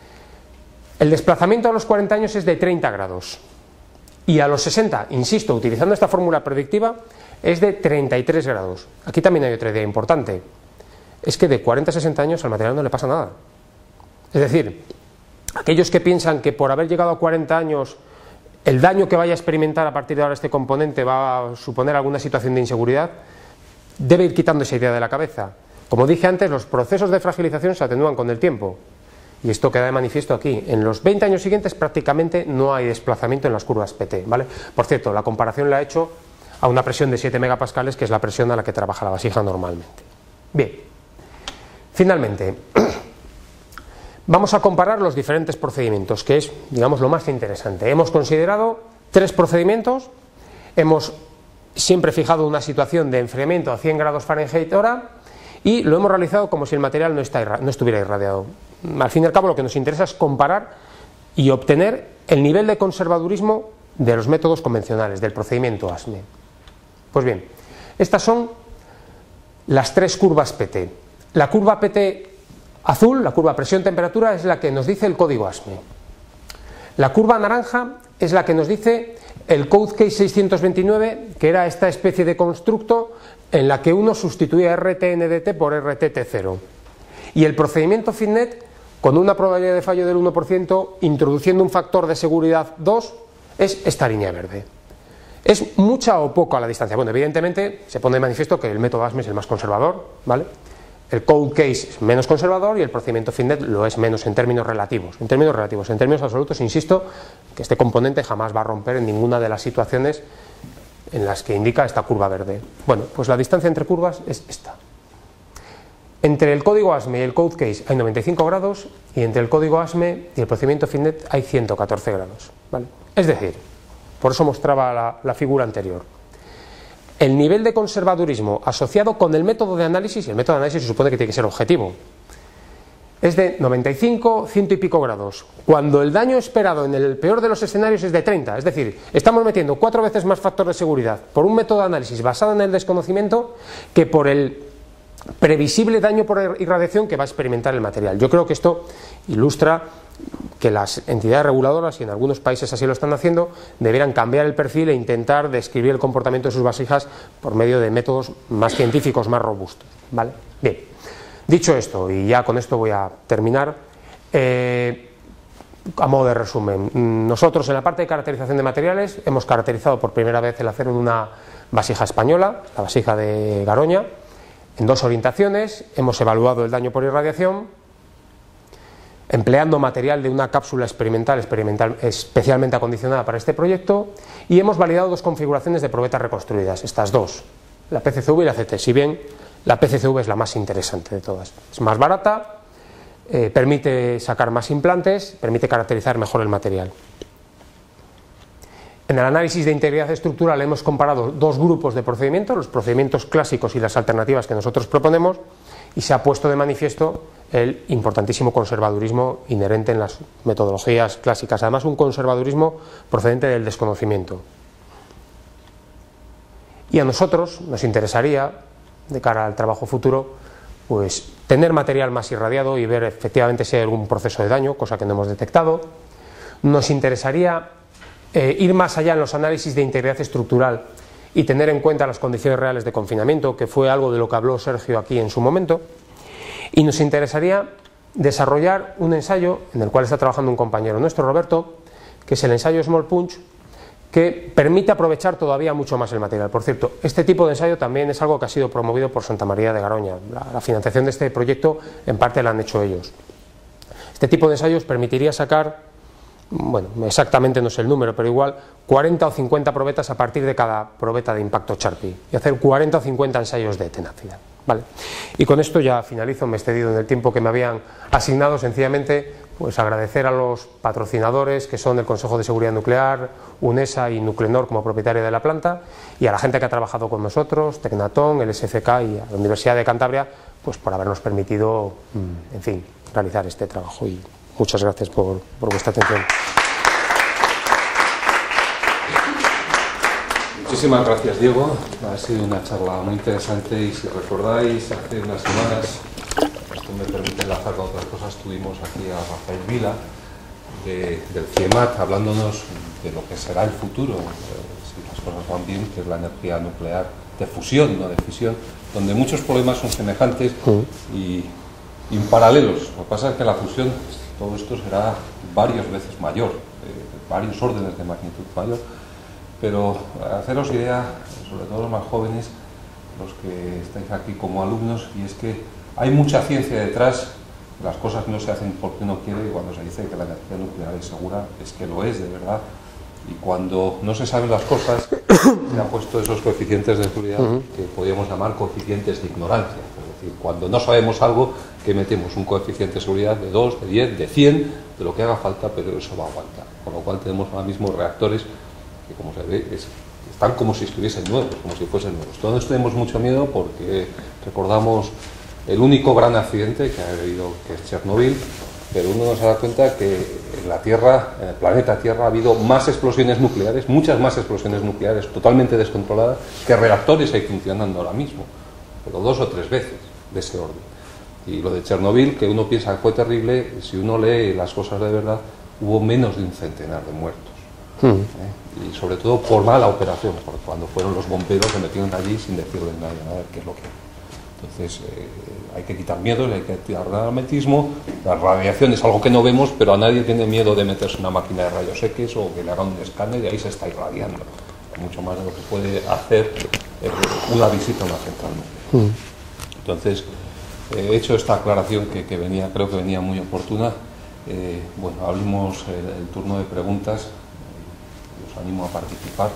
El desplazamiento a los cuarenta años es de treinta grados, y a los sesenta, insisto, utilizando esta fórmula predictiva, es de treinta y tres grados. Aquí también hay otra idea importante, es que de cuarenta a sesenta años al material no le pasa nada. Es decir, aquellos que piensan que por haber llegado a cuarenta años el daño que vaya a experimentar a partir de ahora este componente va a suponer alguna situación de inseguridad, debe ir quitando esa idea de la cabeza. Como dije antes, los procesos de fragilización se atenúan con el tiempo, y esto queda de manifiesto aquí. En los veinte años siguientes prácticamente no hay desplazamiento en las curvas P T, ¿vale? Por cierto, la comparación la he hecho a una presión de siete megapascales, que es la presión a la que trabaja la vasija normalmente. Bien, finalmente vamos a comparar los diferentes procedimientos, que es, digamos, lo más interesante. Hemos considerado tres procedimientos, hemos siempre fijado una situación de enfriamiento a cien grados Fahrenheit hora, y lo hemos realizado como si el material no, está, no estuviera irradiado. Al fin y al cabo, lo que nos interesa es comparar y obtener el nivel de conservadurismo de los métodos convencionales, del procedimiento A S M E. Pues bien, estas son las tres curvas P T. La curva P T azul, la curva presión-temperatura, es la que nos dice el código A S M E. La curva naranja es la que nos dice el Code Case seiscientos veintinueve, que era esta especie de constructo en la que uno sustituía R T N D T por R T T cero. Y el procedimiento FITNET, con una probabilidad de fallo del uno por ciento, introduciendo un factor de seguridad dos, es esta línea verde. ¿Es mucha o poco a la distancia? Bueno, evidentemente se pone de manifiesto que el método A S M E es el más conservador, ¿vale? El Code Case es menos conservador y el procedimiento FITNET lo es menos en términos relativos. En términos relativos, en términos absolutos, insisto, que este componente jamás va a romper en ninguna de las situaciones en las que indica esta curva verde. Bueno, pues la distancia entre curvas es esta. Entre el código A S M E y el Code Case hay noventa y cinco grados, y entre el código A S M E y el procedimiento FITNET hay ciento catorce grados, ¿vale? Es decir, por eso mostraba la, la figura anterior. El nivel de conservadurismo asociado con el método de análisis, y el método de análisis se supone que tiene que ser objetivo, es de noventa y cinco, cien y pico grados, cuando el daño esperado en el peor de los escenarios es de treinta. Es decir, estamos metiendo cuatro veces más factor de seguridad por un método de análisis basado en el desconocimiento que por el previsible daño por irradiación que va a experimentar el material. Yo creo que esto ilustra que las entidades reguladoras, y en algunos países así lo están haciendo, deberán cambiar el perfil e intentar describir el comportamiento de sus vasijas por medio de métodos más científicos, más robustos, ¿vale? Bien, dicho esto, y ya con esto voy a terminar, eh, a modo de resumen, nosotros en la parte de caracterización de materiales hemos caracterizado por primera vez el acero en una vasija española, la vasija de Garoña, en dos orientaciones. Hemos evaluado el daño por irradiación empleando material de una cápsula experimental, experimental especialmente acondicionada para este proyecto, y hemos validado dos configuraciones de probetas reconstruidas, estas dos, la P C C V y la C T, si bien la P C C V es la más interesante de todas. Es más barata, eh, permite sacar más implantes, permite caracterizar mejor el material. En el análisis de integridad estructural hemos comparado dos grupos de procedimientos, los procedimientos clásicos y las alternativas que nosotros proponemos, y se ha puesto de manifiesto el importantísimo conservadurismo inherente en las metodologías clásicas, además un conservadurismo procedente del desconocimiento. Y a nosotros nos interesaría, de cara al trabajo futuro, pues tener material más irradiado y ver efectivamente si hay algún proceso de daño, cosa que no hemos detectado. Nos interesaría eh, ir más allá en los análisis de integridad estructural y tener en cuenta las condiciones reales de confinamiento, que fue algo de lo que habló Sergio aquí en su momento. Y nos interesaría desarrollar un ensayo en el cual está trabajando un compañero nuestro, Roberto, que es el ensayo Small Punch, que permite aprovechar todavía mucho más el material. Por cierto, este tipo de ensayo también es algo que ha sido promovido por Santa María de Garoña. La, la financiación de este proyecto en parte la han hecho ellos. Este tipo de ensayos permitiría sacar, bueno, exactamente no sé el número, pero igual cuarenta o cincuenta probetas a partir de cada probeta de impacto Charpy y hacer cuarenta o cincuenta ensayos de tenacidad, ¿vale? Y con esto ya finalizo, me he excedido en el tiempo que me habían asignado. Sencillamente pues agradecer a los patrocinadores, que son el Consejo de Seguridad Nuclear, UNESA y Nuclenor como propietaria de la planta, y a la gente que ha trabajado con nosotros, Tecnatón, el S C K y a la Universidad de Cantabria, pues por habernos permitido, en fin, realizar este trabajo. Y muchas gracias por, por vuestra atención. Muchísimas gracias, Diego. Ha sido una charla muy interesante y si recordáis, hace unas semanas, esto me permite enlazar con otras cosas, tuvimos aquí a Rafael Vila de, del CIEMAT hablándonos de lo que será el futuro, eh, si las cosas van bien, que es la energía nuclear de fusión, no de fisión, donde muchos problemas son semejantes y, y paralelos. Lo que pasa es que la fusión, todo esto será varias veces mayor, eh, varios órdenes de magnitud mayor. Pero haceros idea, sobre todo los más jóvenes, los que estáis aquí como alumnos, y es que hay mucha ciencia detrás, las cosas no se hacen porque uno quiere, y cuando se dice que la energía nuclear es segura, es que lo es de verdad, y cuando no se saben las cosas, se han puesto esos coeficientes de seguridad que podríamos llamar coeficientes de ignorancia, es decir, cuando no sabemos algo, que metemos un coeficiente de seguridad de dos, de diez, de cien, de lo que haga falta, pero eso va a aguantar, con lo cual tenemos ahora mismo reactores que, como se ve, es, están como si estuviesen nuevos, como si fuesen nuevos. Todos tenemos mucho miedo porque recordamos el único gran accidente que ha habido, que es Chernobyl, pero uno no se da cuenta que en la Tierra, en el planeta Tierra, ha habido más explosiones nucleares, muchas más explosiones nucleares totalmente descontroladas, que reactores hay funcionando ahora mismo, pero dos o tres veces de ese orden. Y lo de Chernobyl, que uno piensa que fue terrible, si uno lee las cosas de verdad, hubo menos de un centenar de muertos. ¿Eh? Y sobre todo por mala operación, porque cuando fueron los bomberos se metieron allí sin decirle a nadie a ver qué es lo que hay. Entonces eh, hay que quitar miedos, hay que quitar dramatismo. La radiación es algo que no vemos, pero a nadie tiene miedo de meterse una máquina de rayos X o que le hagan un escáner y ahí se está irradiando, mucho más de lo que puede hacer eh, una visita a una central nuclear. Entonces, eh, he hecho esta aclaración que, que venía, creo que venía muy oportuna. Eh, bueno, abrimos el, el turno de preguntas. Animo a participar.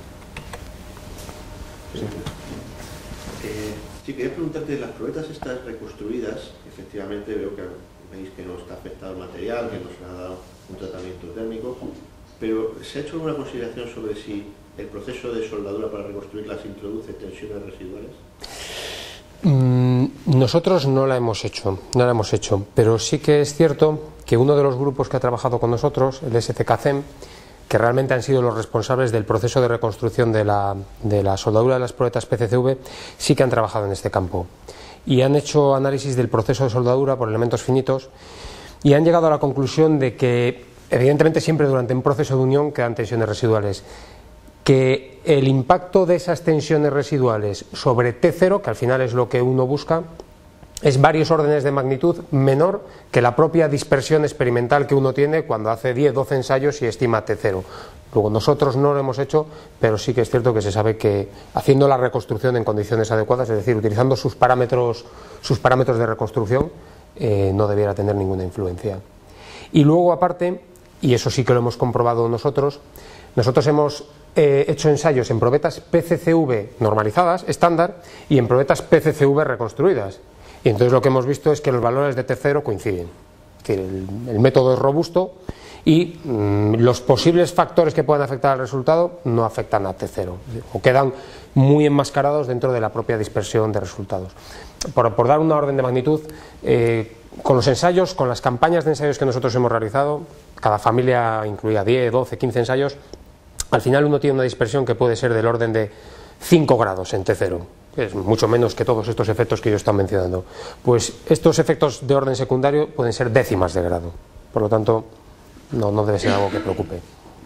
Sí. Eh, sí, quería preguntarte, las probetas estas reconstruidas, efectivamente veo que veis que no está afectado el material, que no se ha dado un tratamiento térmico, pero ¿se ha hecho alguna consideración sobre si el proceso de soldadura para reconstruirlas introduce tensiones residuales? Mm, nosotros no la hemos hecho, no la hemos hecho, pero sí que es cierto que uno de los grupos que ha trabajado con nosotros, el S C K C E M, que realmente han sido los responsables del proceso de reconstrucción de la, de la soldadura de las probetas P C C V, sí que han trabajado en este campo. y han hecho análisis del proceso de soldadura por elementos finitos y han llegado a la conclusión de que, evidentemente siempre durante un proceso de unión quedan tensiones residuales, que el impacto de esas tensiones residuales sobre T cero, que al final es lo que uno busca, es varios órdenes de magnitud menor que la propia dispersión experimental que uno tiene cuando hace diez doce ensayos y estima T cero. Luego nosotros no lo hemos hecho, pero sí que es cierto que se sabe que haciendo la reconstrucción en condiciones adecuadas, es decir, utilizando sus parámetros, sus parámetros de reconstrucción, eh, no debiera tener ninguna influencia. Y luego aparte, y eso sí que lo hemos comprobado nosotros, nosotros hemos eh, hecho ensayos en probetas P C C V normalizadas, estándar, y en probetas P C C V reconstruidas. Y entonces lo que hemos visto es que los valores de T cero coinciden, que el, el método es robusto y mmm, los posibles factores que puedan afectar al resultado no afectan a T cero, o quedan muy enmascarados dentro de la propia dispersión de resultados. Por, por dar una orden de magnitud, eh, con los ensayos, con las campañas de ensayos que nosotros hemos realizado, cada familia incluía diez, doce, quince ensayos, al final uno tiene una dispersión que puede ser del orden de cinco grados en T cero. Es mucho menos que todos estos efectos que yo estoy mencionando. Pues estos efectos de orden secundario pueden ser décimas de grado. Por lo tanto, no, no debe ser algo que preocupe.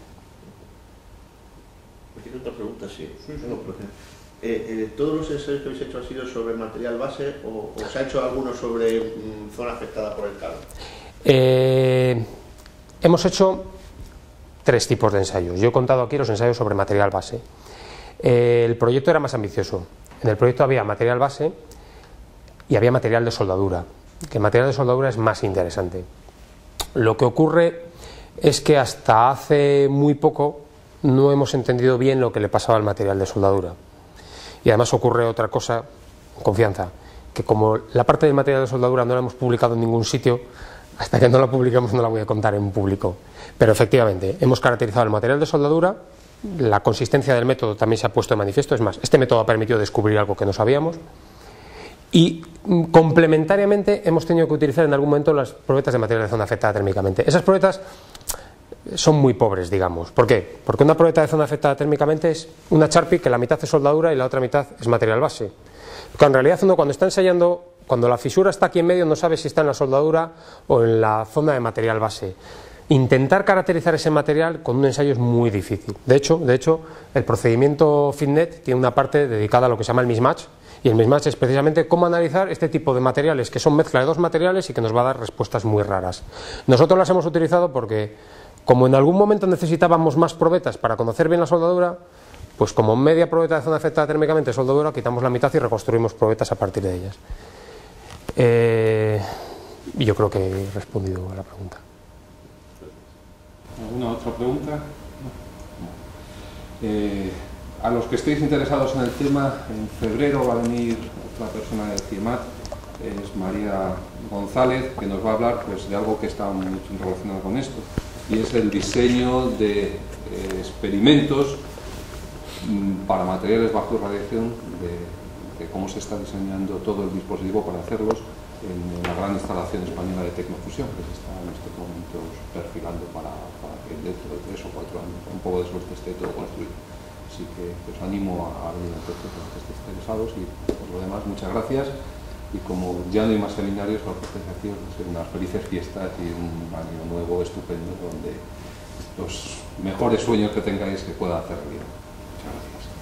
¿Tiene otra pregunta? Sí. sí, sí. No, porque, eh, eh, ¿todos los ensayos que habéis hecho han sido sobre material base o, o se ha hecho alguno sobre mm, zona afectada por el calor? Eh, hemos hecho tres tipos de ensayos. Yo he contado aquí los ensayos sobre material base. Eh, el proyecto era más ambicioso. En el proyecto había material base y había material de soldadura, que el material de soldadura es más interesante. Lo que ocurre es que hasta hace muy poco no hemos entendido bien lo que le pasaba al material de soldadura. Y además ocurre otra cosa, confianza, que como la parte del material de soldadura no la hemos publicado en ningún sitio, hasta que no la publiquemos no la voy a contar en público. Pero efectivamente, hemos caracterizado el material de soldadura. La consistencia del método también se ha puesto de manifiesto, es más, este método ha permitido descubrir algo que no sabíamos y complementariamente hemos tenido que utilizar en algún momento las probetas de material de zona afectada térmicamente. Esas probetas son muy pobres, digamos. ¿Por qué? Porque una probeta de zona afectada térmicamente es una Charpy que la mitad es soldadura y la otra mitad es material base. Porque en realidad uno cuando está ensayando, cuando la fisura está aquí en medio no sabe si está en la soldadura o en la zona de material base. Intentar caracterizar ese material con un ensayo es muy difícil. De hecho, de hecho, el procedimiento FitNet tiene una parte dedicada a lo que se llama el mismatch, y el mismatch es precisamente cómo analizar este tipo de materiales, que son mezcla de dos materiales y que nos va a dar respuestas muy raras. Nosotros las hemos utilizado porque, como en algún momento necesitábamos más probetas para conocer bien la soldadura, pues como media probeta de zona afectada térmicamente soldadura, quitamos la mitad y reconstruimos probetas a partir de ellas. Eh, y yo creo que he respondido a la pregunta. ¿Alguna otra pregunta? No. Eh, a los que estéis interesados en el tema, en febrero va a venir otra persona del CIEMAT, es María González, que nos va a hablar pues, de algo que está muy relacionado con esto, y es el diseño de eh, experimentos mm, para materiales bajo radiación, de, de cómo se está diseñando todo el dispositivo para hacerlos en la gran instalación española de Tecnofusión, que se está en estos momentos perfilando para, para que dentro de tres o cuatro años, un poco de suerte, esté todo construido. Así que os animo a venir a los que estéis interesados y por lo demás, muchas gracias. Y como ya no hay más seminarios, lo que estéis aquí os deseo unas felices fiestas y un año nuevo estupendo donde los mejores sueños que tengáis que pueda hacer realidad. Muchas gracias.